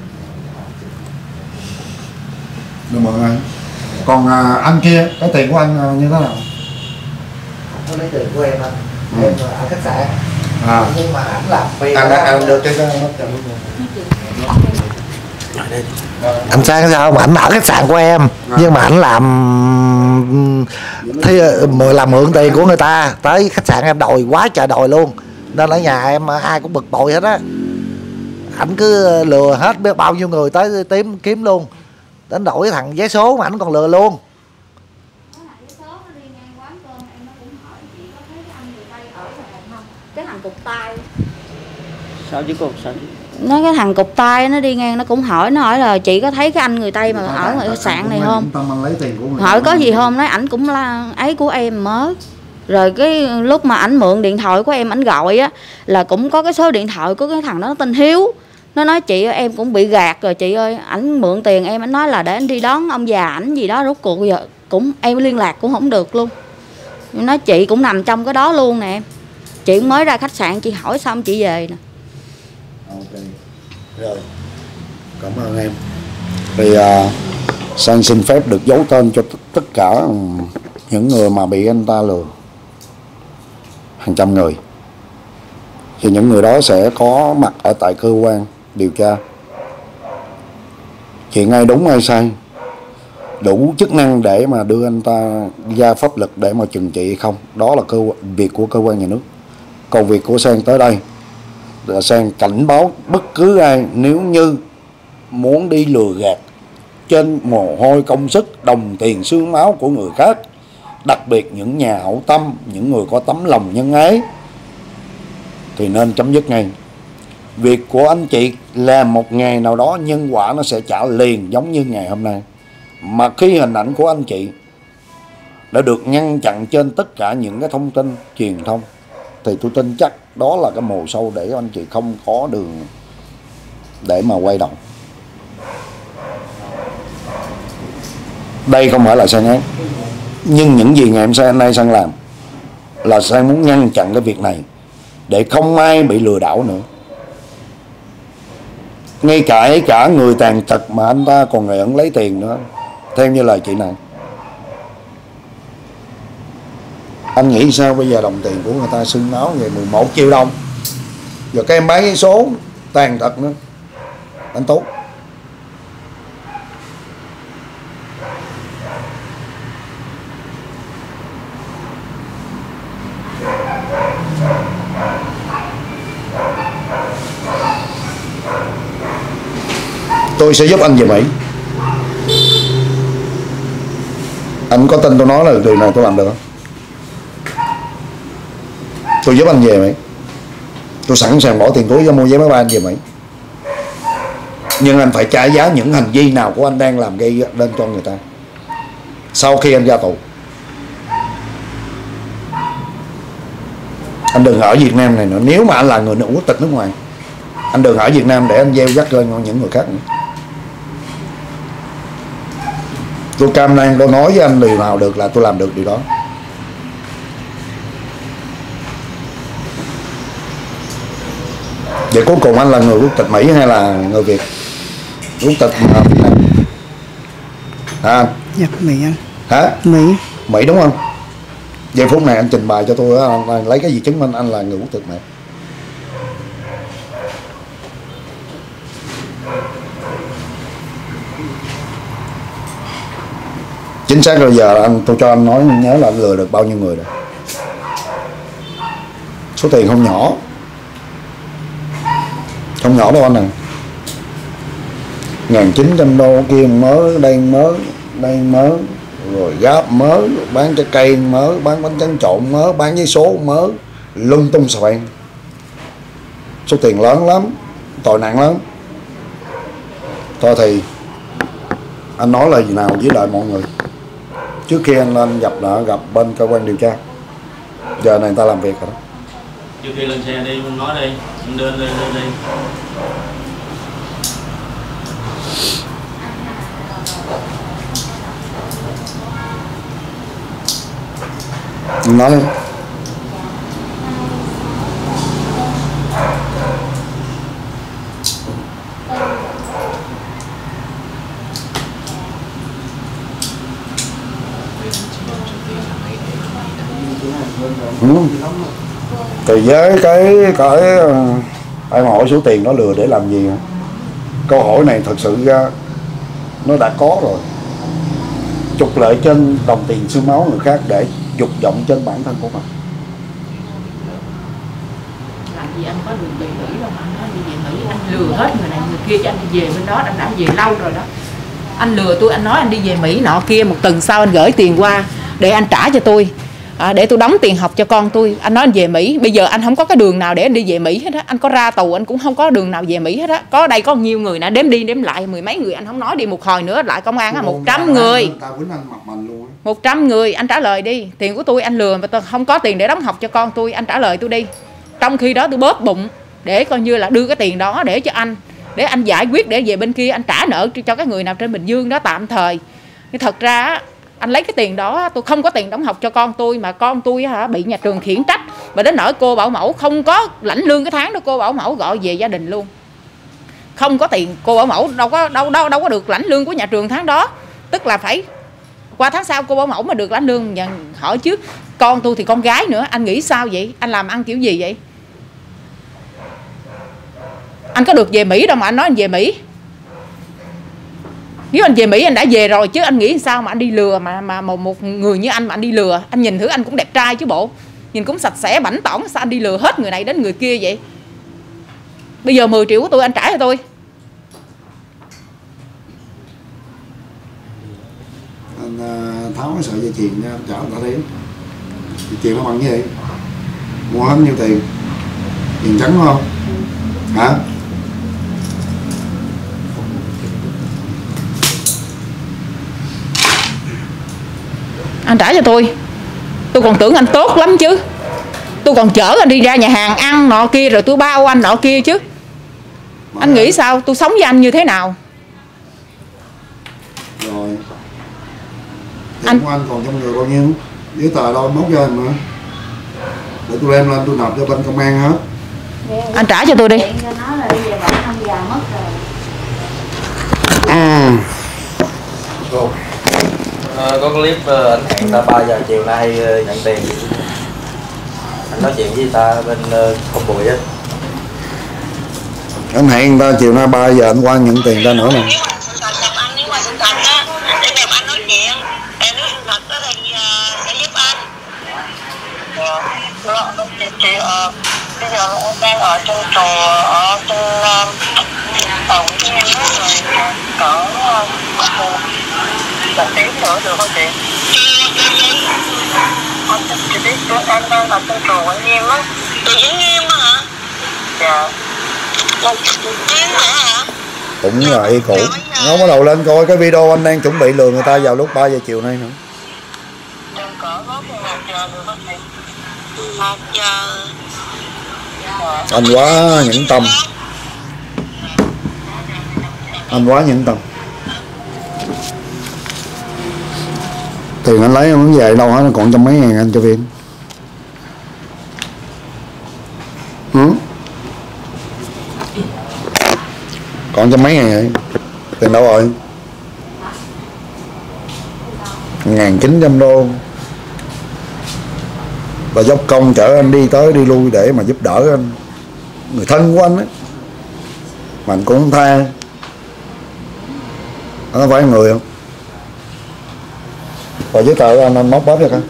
Được mượn anh. Còn anh kia, cái tiền của anh như thế nào? Không lấy tiền của em anh. Em ở khách sạn. Nhưng mà anh làm việc. Anh được cái anh sang sao mà anh ở khách sạn của em, nhưng mà anh làm mượn tiền của người ta, tới khách sạn em đòi quá trời đòi luôn, nên ở nhà em ai cũng bực bội hết á. Ảnh cứ lừa hết biết bao nhiêu người tới kiếm luôn, đến đổi thằng vé số mà ảnh còn lừa luôn. Cái thằng cục tay. Sao chứ cô? Sao? Nó cái thằng cục tay nó đi ngang nó cũng hỏi, nó hỏi là chị có thấy cái anh người Tây mà ở ngoài khách sạn này không? Hỏi có gì không? Nói ảnh cũng là ấy của em mới. Rồi cái lúc mà ảnh mượn điện thoại của em ảnh gọi á là cũng có cái số điện thoại của cái thằng đó tên Hiếu. Nó nói chị ơi, em cũng bị gạt rồi chị ơi, ảnh mượn tiền em, ảnh nói là để anh đi đón ông già ảnh gì đó, rốt cuộc giờ cũng em liên lạc cũng không được luôn. Nói chị cũng nằm trong cái đó luôn nè em. Chị mới ra khách sạn chị hỏi xong chị về nè. Ok. Rồi. Cảm ơn em. Thì Sang xin phép được giấu tên cho tất cả những người mà bị anh ta lừa. Hàng trăm người. Thì những người đó sẽ có mặt ở tại cơ quan điều tra. Chuyện ai đúng ai sai, đủ chức năng để mà đưa anh ta ra pháp luật để mà trừng trị hay không, đó là việc của cơ quan nhà nước. Còn việc của Sang tới đây là Sang cảnh báo bất cứ ai nếu như muốn đi lừa gạt trên mồ hôi công sức, đồng tiền xương máu của người khác, đặc biệt những nhà hảo tâm, những người có tấm lòng nhân ái, thì nên chấm dứt ngay. Việc của anh chị làm một ngày nào đó nhân quả nó sẽ trả liền, giống như ngày hôm nay. Mà khi hình ảnh của anh chị đã được ngăn chặn trên tất cả những cái thông tin truyền thông, thì tôi tin chắc đó là cái mồ sâu để anh chị không có đường để mà quay đầu. Đây không phải là Sang ác, nhưng những gì ngày hôm nay Sang làm là Sang muốn ngăn chặn cái việc này để không ai bị lừa đảo nữa. Ngay cả người tàn tật mà anh ta còn ẩn lấy tiền nữa, theo như lời chị này. Anh nghĩ sao bây giờ đồng tiền của người ta xưng máu về 11 triệu đồng, giờ các em bán cái số tàn tật nữa, anh tốt. Tôi sẽ giúp anh về Mỹ. Anh có tin tôi nói là điều này tôi làm được không? Tôi giúp anh về Mỹ. Tôi sẵn sàng bỏ tiền túi ra mua vé máy bay anh về Mỹ. Nhưng anh phải trả giá những hành vi nào của anh đang làm gây lên cho người ta sau khi anh ra tù. Anh đừng ở Việt Nam này nữa. Nếu mà anh là người quốc tịch nước ngoài, anh đừng ở Việt Nam để anh gieo rắc lên những người khác nữa. Tôi cam đoan, tôi nói với anh điều nào được là tôi làm được điều đó. Vậy cuối cùng anh là người quốc tịch Mỹ hay là người Việt? Quốc tịch Việt Nam hả anh? Dạ, Mỹ anh. Hả? Mỹ. Mỹ đúng không? Giây phút này anh trình bày cho tôi anh lấy cái gì chứng minh anh là người quốc tịch Mỹ? Chính xác rồi, giờ tôi cho anh nói nhớ là anh lừa được bao nhiêu người rồi. Số tiền không nhỏ. Không nhỏ đâu anh à. 1.900 đô kia mớ, đây mớ, đây mớ, rồi gáp mớ, bán trái cây mớ, bán bánh tráng trộn mớ, bán giấy số mớ, lung tung xà beng. Số tiền lớn lắm, tội nặng lắm. Thôi thì anh nói lời gì nào với lại mọi người trước khi anh lên gặp bên cơ quan điều tra. Giờ này người ta làm việc rồi đó. Trước khi lên xe đi, nói đi, anh đưa lên đi. Nói đi. Thì với cái em hỏi số tiền nó lừa để làm gì hả? Câu hỏi này thật sự ra nó đã có rồi. Trục lợi trên đồng tiền xương máu người khác để dục vọng trên bản thân của mình. Làm gì anh có đường về Mỹ đâu mà anh nói đi về Mỹ, anh lừa hết người này người kia cho anh đi về bên đó, anh đã về lâu rồi đó. Anh lừa tôi, anh nói anh đi về Mỹ nọ kia, một tuần sau anh gửi tiền qua để anh trả cho tôi. Để tôi đóng tiền học cho con tôi. Anh nói anh về Mỹ. Bây giờ anh không có cái đường nào để anh đi về Mỹ hết á. Anh có ra tù anh cũng không có đường nào về Mỹ hết á. Có đây có nhiều người nè, đếm đi đếm lại mười mấy người, anh không nói đi một hồi nữa lại công an á, 100 người. 100 người, anh trả lời đi. Tiền của tôi anh lừa mà tôi không có tiền để đóng học cho con tôi, anh trả lời tôi đi. Trong khi đó tôi bóp bụng để coi như là đưa cái tiền đó để cho anh, để anh giải quyết để về bên kia anh trả nợ cho cái người nào trên Bình Dương đó tạm thời. Nhưng thật ra anh lấy cái tiền đó, tôi không có tiền đóng học cho con tôi, mà con tôi bị nhà trường khiển trách, và đến nỗi cô bảo mẫu không có lãnh lương cái tháng đó, cô bảo mẫu gọi về gia đình luôn. Không có tiền, cô bảo mẫu đâu có được lãnh lương của nhà trường tháng đó, tức là phải qua tháng sau cô bảo mẫu mà được lãnh lương. Và hỏi trước con tôi thì con gái nữa, anh nghĩ sao vậy? Anh làm ăn kiểu gì vậy? Anh có được về Mỹ đâu mà anh nói anh về Mỹ. Nếu anh về Mỹ anh đã về rồi chứ, anh nghĩ sao mà anh đi lừa, mà một người như anh mà anh đi lừa. Anh nhìn thử anh cũng đẹp trai chứ bộ, nhìn cũng sạch sẽ bảnh tỏn, sao anh đi lừa hết người này đến người kia vậy? Bây giờ 10 triệu của tôi anh trả cho tôi. Anh tháo cái sợi dây chuyền ra, anh trả người ta thêm. Dây chuyền nó bằng cái gì? Mua hết nhiêu tiền? Tiền trắng không? Hả? Anh trả cho tôi còn tưởng anh tốt lắm chứ. Tôi còn chở anh đi ra nhà hàng ăn nọ kia, rồi tôi bao anh nọ kia chứ. Anh nghĩ sao? Tôi sống với anh như thế nào? Rồi tiền của anh còn trong người bao nhiêu? Giấy tờ đâu móc ra mà. Để tôi đem lên tôi nộp cho bên công an hết. Anh trả cho tôi đi. Có clip anh hẹn ta 3 giờ chiều nay nhận tiền. Anh nói chuyện với người ta bên Không Bụi á. Anh hẹn người ta chiều nay 3 giờ anh qua nhận tiền ra nữa nè. Bây giờ em đang ở trong chùa, ở trên Quỹ Nhiên đó, rồi cỡ 1 tiếng nữa được không chị? Chị biết em đang ở trong chùa Quỹ Nhiên á. Chùa Quỹ Nhiên á hả? Dạ. 1 tiếng nữa hả? Cũng là y cũ. Nó bắt đầu lên coi cái video anh đang chuẩn bị lừa người ta vào lúc 3 giờ chiều nay nữa. Cỡ 1 giờ được không chị? 1 giờ. Anh quá nhẫn tâm. Anh quá nhẫn tâm. Tiền anh lấy không về đâu hết, nó còn trăm mấy ngàn anh cho Viên. Còn trăm mấy ngàn vậy. Tiền đâu rồi? 1.900 đô. Và dốc công chở anh đi tới đi lui để mà giúp đỡ anh, người thân của anh ấy, mà anh cũng không tha. Nó phải người không? Và giấy tờ anh móc bóp ra coi.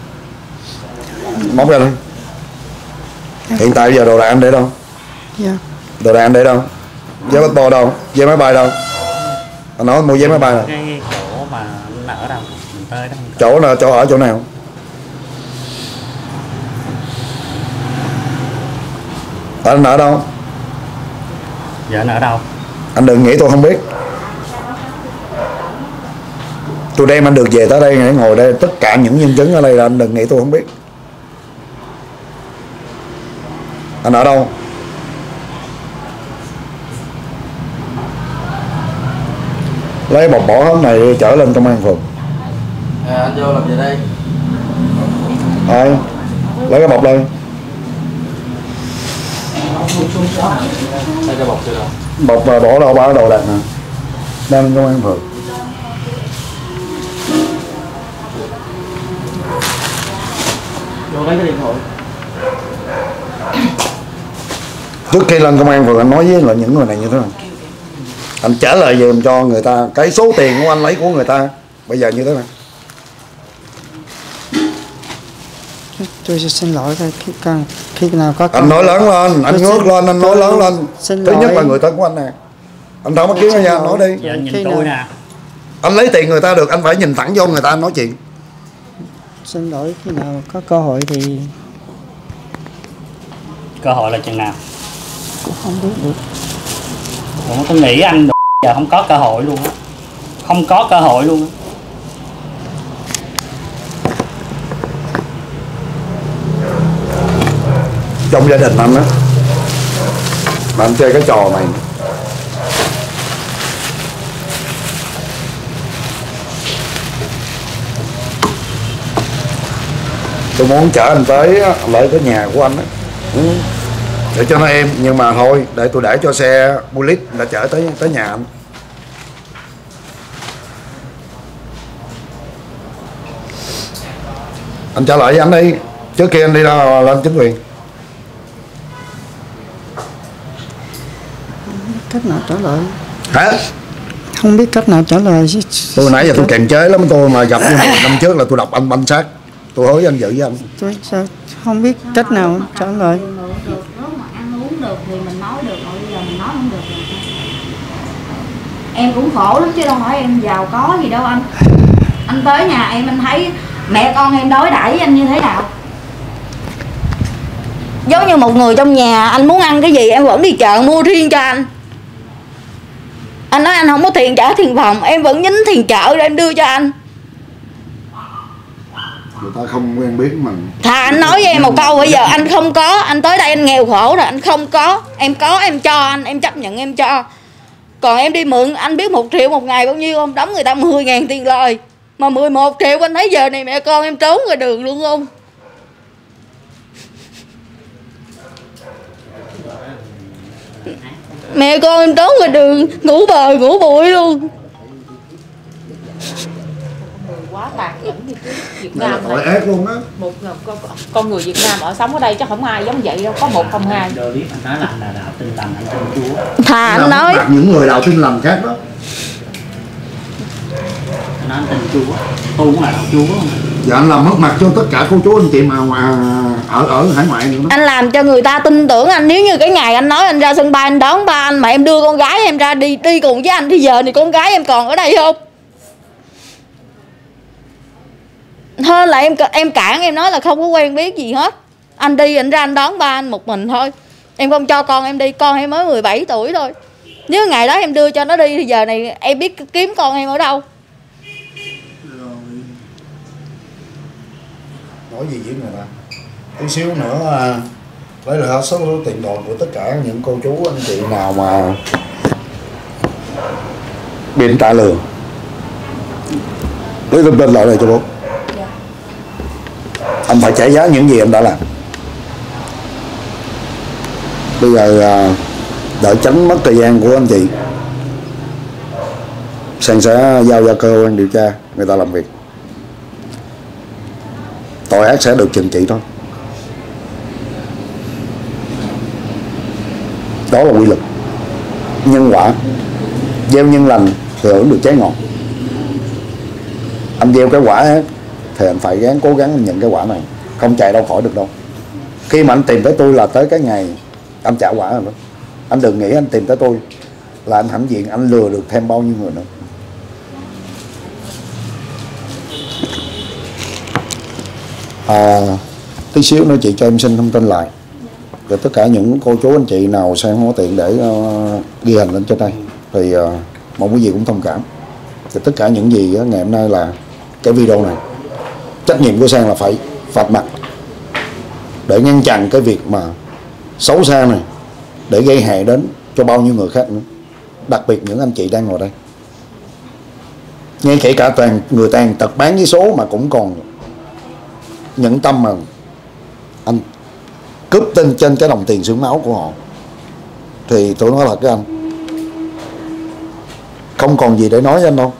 Móc ra đi. Hiện tại giờ đồ đạc anh để đâu? Dạ. Đồ đạc anh để đâu? Vé bắt bò đâu? Vé máy bay đâu? Anh nói mua vé máy bay rồi. Cái chỗ mà anh ở đâu? tới đó. Chỗ nào, chỗ ở chỗ nào? Anh ở đâu? Dạ anh ở đâu? Anh đừng nghĩ tôi không biết. Tôi đem anh được về tới đây để ngồi đây, tất cả những nhân chứng ở đây là anh đừng nghĩ tôi không biết. Anh ở đâu? Lấy bọc bỏ hôm này chở lên công an phường. Anh vô làm gì đây? Thôi, lấy cái bọc lên. Đây cái bọc chưa đâu? Bọc mà bỏ đâu, bỏ đồ đạc nè. Đem lên công an phường. Vô lấy cái điện thoại. Trước khi lên công an phường anh nói với là những người này như thế nào? Anh trả lời giùm cho người ta cái số tiền của anh lấy của người ta bây giờ như thế nào? Tôi xin lỗi thôi, khi nào có Anh nói lớn lên, anh ngước lên, anh nói lớn lên. Xin Thứ lỗi. nhất là người thân của anh nè. Anh không có kiếm anh nha, anh nói đi. Dạ anh Khi nhìn nào? tôi nè. Anh lấy tiền người ta được, anh phải nhìn thẳng vô người ta nói chuyện. Xin lỗi, khi nào có cơ hội thì Cơ hội là chừng nào? cũng không biết được. Ủa, tôi nghĩ anh giờ không có cơ hội luôn á. Không có cơ hội luôn á. Trong gia đình anh á, mà anh chơi cái trò này. Tôi muốn chở anh tới lại cái nhà của anh á, để cho nó êm, nhưng mà thôi để tôi để cho xe police là chở tới nhà anh. Anh trả lời với anh đi, trước khi anh đi ra lên chính quyền. Cách nào trả lời? Hả? Không biết cách nào trả lời chứ. Tôi nãy giờ tôi kèm chế lắm, tôi mà gặp như một năm trước là tôi đọc anh banh sát. Tôi hứa anh giữ với anh. Tôi sao không biết cách nào trả lời. Được, lúc mà ăn uống được thì mình nói được, rồi bây giờ mình nói không được rồi. Em cũng khổ lắm chứ đâu phải em giàu có gì đâu anh. Anh tới nhà em anh thấy mẹ con em đối đãi với anh như thế nào? Giống như một người trong nhà, anh muốn ăn cái gì em vẫn đi chợ mua riêng cho anh. Anh nói anh không có tiền trả tiền phòng, em vẫn nhín tiền chợ để em đưa cho anh. Người ta không quen biết mình. Thà anh nói với em một câu bây giờ anh không có, anh tới đây anh nghèo khổ rồi anh không có em cho anh, em chấp nhận em cho. Còn em đi mượn, anh biết 1 triệu một ngày bao nhiêu không? Đóng người ta 10.000 tiền lời. Mà 11 triệu anh thấy giờ này mẹ con em trốn ngoài đường luôn không? Mẹ con em trốn ngoài đường, ngủ bờ ngủ bụi luôn. Quá tàn nhẫn đi chứ. Việt Đây là Nam tội này, ác luôn á. một con người Việt Nam ở sống ở đây chắc không ai giống vậy đâu, có 1 không 2. Rồi biết anh nói là đạo tin lành, anh tin Chúa. Thà anh nói Mặt những người đạo tin lành khác đó. Anh nói anh tin Chúa. Tu cũng là đạo Chúa không? Dạ anh làm mất mặt cho tất cả cô chú anh chị mà ở hải ngoại nữa đó. anh làm cho người ta tin tưởng anh. Nếu như cái ngày anh nói anh ra sân bay anh đón ba anh mà em đưa con gái em ra đi cùng với anh thì giờ thì con gái em còn ở đây không? Hơn là em cản, em nói là không có quen biết gì hết. Anh đi anh ra anh đón ba anh một mình thôi. Em không cho con em đi, con em mới 17 tuổi thôi. Nếu ngày đó em đưa cho nó đi thì giờ này em biết kiếm con em ở đâu. Nói gì với người ta tí xíu nữa lấy được hết số tiền đồ của tất cả những cô chú anh chị nào mà bị anh ta lừa, lấy thông tin lại đây cho bố. Anh phải trả giá những gì anh đã làm. Bây giờ đợi tránh mất thời gian của anh chị, Sang sẽ giao cho cơ quan điều tra người ta làm việc. Tội ác sẽ được trừng trị thôi. Đó là quy luật nhân quả. Gieo nhân lành thì hưởng được trái ngọt. Anh gieo cái quả ấy, thì anh phải cố gắng anh nhận cái quả này, không chạy đâu khỏi được đâu. Khi mà anh tìm tới tôi là tới cái ngày anh trả quả rồi đó. Anh đừng nghĩ anh tìm tới tôi là anh hãnh diện anh lừa được thêm bao nhiêu người nữa. Tí xíu nữa chị cho em xin thông tin lại, rồi tất cả những cô chú anh chị nào sang không có tiện để ghi hình lên trên đây thì mong quý vị cũng thông cảm. Thì tất cả những gì ngày hôm nay là cái video này, trách nhiệm của Sang là phải phạt mặt để ngăn chặn cái việc mà xấu xa này, để gây hại đến cho bao nhiêu người khác nữa, đặc biệt những anh chị đang ngồi đây. Ngay kể cả toàn người tàn tật bán với số mà cũng còn nhẫn tâm mà anh cướp tên trên cái đồng tiền xương máu của họ, thì tôi nói là các anh không còn gì để nói với anh đâu.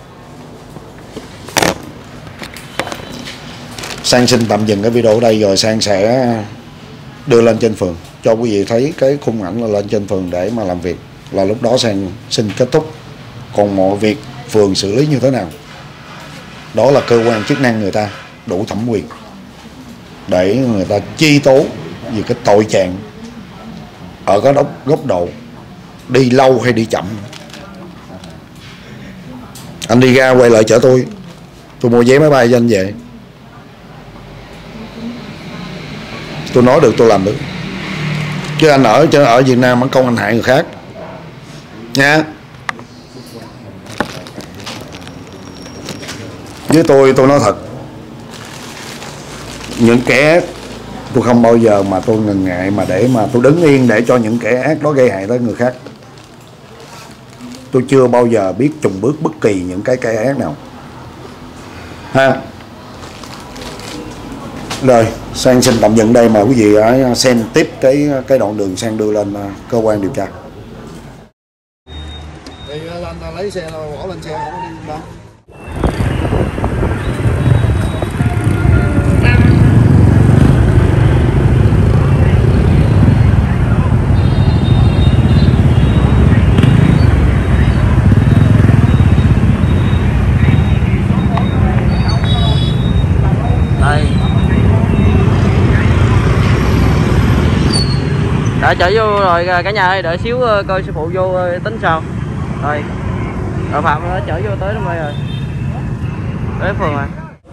Sang xin tạm dừng cái video ở đây, rồi Sang sẽ đưa lên trên phường cho quý vị thấy cái khung ảnh là lên trên phường để mà làm việc, là lúc đó Sang xin kết thúc. Còn mọi việc phường xử lý như thế nào, đó là cơ quan chức năng người ta đủ thẩm quyền để người ta chi tố về cái tội trạng ở cái góc độ đi lâu hay đi chậm. Anh đi ra quay lại chở tôi mua vé máy bay cho anh về. Tôi nói được tôi làm được, chứ anh ở Việt Nam mất công anh hại người khác nha. Với tôi nói thật, những kẻ ác tôi không bao giờ mà tôi ngần ngại mà để mà tôi đứng yên để cho những kẻ ác đó gây hại tới người khác. Tôi chưa bao giờ biết chùng bước bất kỳ những cái ác nào ha. Rồi Sang xin tạm dừng đây, mà quý vị xem tiếp cái đoạn đường Sang đưa lên cơ quan điều tra. Thì anh lấy xe bỏ lên xe không có đi đâu. Đã chở vô rồi cả nhà ơi, đợi xíu coi sư phụ vô tính sao. Rồi Phạm đã chở vô tới rồi, tới phường rồi.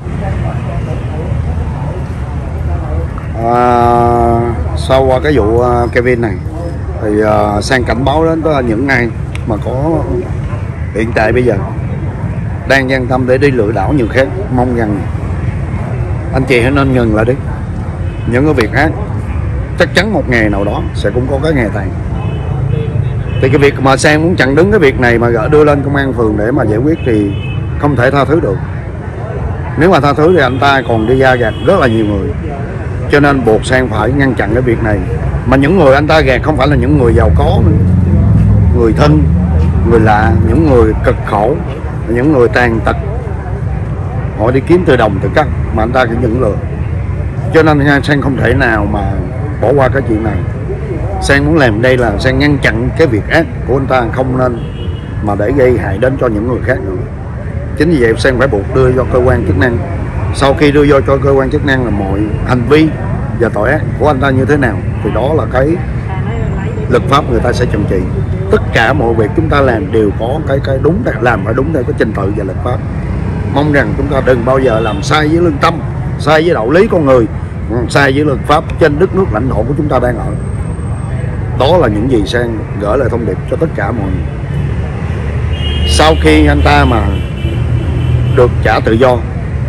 Sau qua cái vụ Kevin này thì Sang cảnh báo đến tới những ai mà có hiện tại bây giờ đang gian tâm để đi lừa đảo nhiều khác, mong rằng anh chị hãy nên ngừng lại đi. Những cái việc ác chắc chắn một ngày nào đó sẽ cũng có cái ngày tàn. Thì cái việc mà Sang muốn chặn đứng cái việc này mà đưa lên công an phường để mà giải quyết thì không thể tha thứ được. Nếu mà tha thứ thì anh ta còn đi ra gạt rất là nhiều người, cho nên buộc Sang phải ngăn chặn cái việc này. Mà những người anh ta gạt không phải là những người giàu có nữa, người thân, người lạ, những người cực khổ, những người tàn tật, họ đi kiếm từ đồng từ cắt mà anh ta cũng nhận lừa. Cho nên Sang không thể nào mà bỏ qua cái chuyện này. Sang muốn làm đây là Sang ngăn chặn cái việc ác của anh ta, không nên mà để gây hại đến cho những người khác nữa. Chính vì vậy Sang phải buộc đưa cho cơ quan chức năng. Sau khi đưa vô cho cơ quan chức năng là mọi hành vi và tội ác của anh ta như thế nào thì đó là cái luật pháp người ta sẽ trừng trị. Tất cả mọi việc chúng ta làm đều có cái đúng, làm phải đúng theo cái trình tự và luật pháp. Mong rằng chúng ta đừng bao giờ làm sai với lương tâm, sai với đạo lý con người, sai với luật pháp trên đất nước lãnh thổ của chúng ta đang ở. Đó là những gì Sang gửi lại thông điệp cho tất cả mọi người. Sau khi anh ta mà được trả tự do,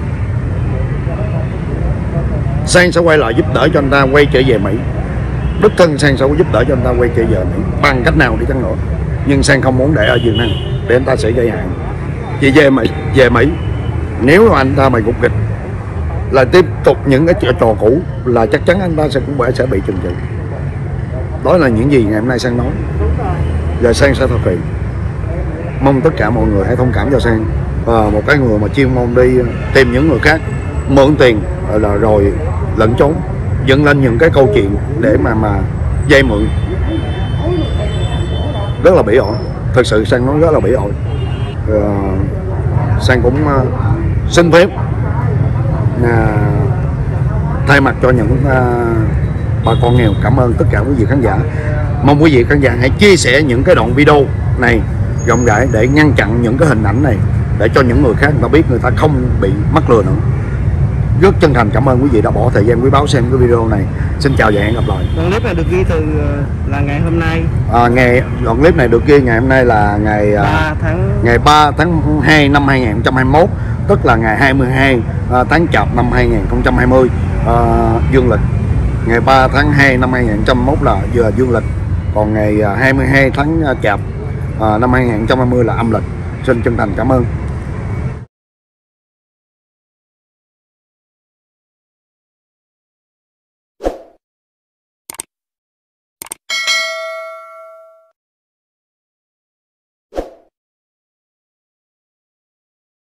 Sang sẽ quay lại giúp đỡ cho anh ta quay trở về Mỹ. Đích thân Sang sẽ giúp đỡ cho anh ta quay trở về Mỹ bằng cách nào đi chăng nữa. Nhưng Sang không muốn để ở Việt Nam để anh ta sẽ gây hại. Chỉ về Mỹ nếu mà anh ta mà gục kịch là tiếp tục những cái trò cũ là chắc chắn anh ta sẽ bị trừng trị. Đó là những gì ngày hôm nay Sang nói. Giờ Sang sẽ thực hiện. Mong tất cả mọi người hãy thông cảm cho Sang. Một cái người mà chuyên môn đi tìm những người khác mượn tiền là rồi lẫn trốn, dựng lên những cái câu chuyện để mà vay mượn, rất là bỉ ổi. Thật sự Sang nói rất là bỉ ổi. Sang cũng xin phép thay mặt cho những bà con nghèo cảm ơn tất cả quý vị khán giả. Mong quý vị khán giả hãy chia sẻ những cái đoạn video này rộng rãi để ngăn chặn những cái hình ảnh này, để cho những người khác người ta biết, người ta không bị mắc lừa nữa. Rất chân thành cảm ơn quý vị đã bỏ thời gian quý báu xem cái video này. Xin chào và hẹn gặp lại. Đoạn clip này được ghi từ là ngày hôm nay. Đoạn clip này được ghi ngày hôm nay là ngày 3 tháng 2 năm 2021, tức là ngày 22 tháng Chạp năm 2020 dương lịch. Ngày 3 tháng 2 năm 2021 là giờ dương lịch, còn ngày 22 tháng Chạp năm 2020 là âm lịch. Xin chân thành cảm ơn.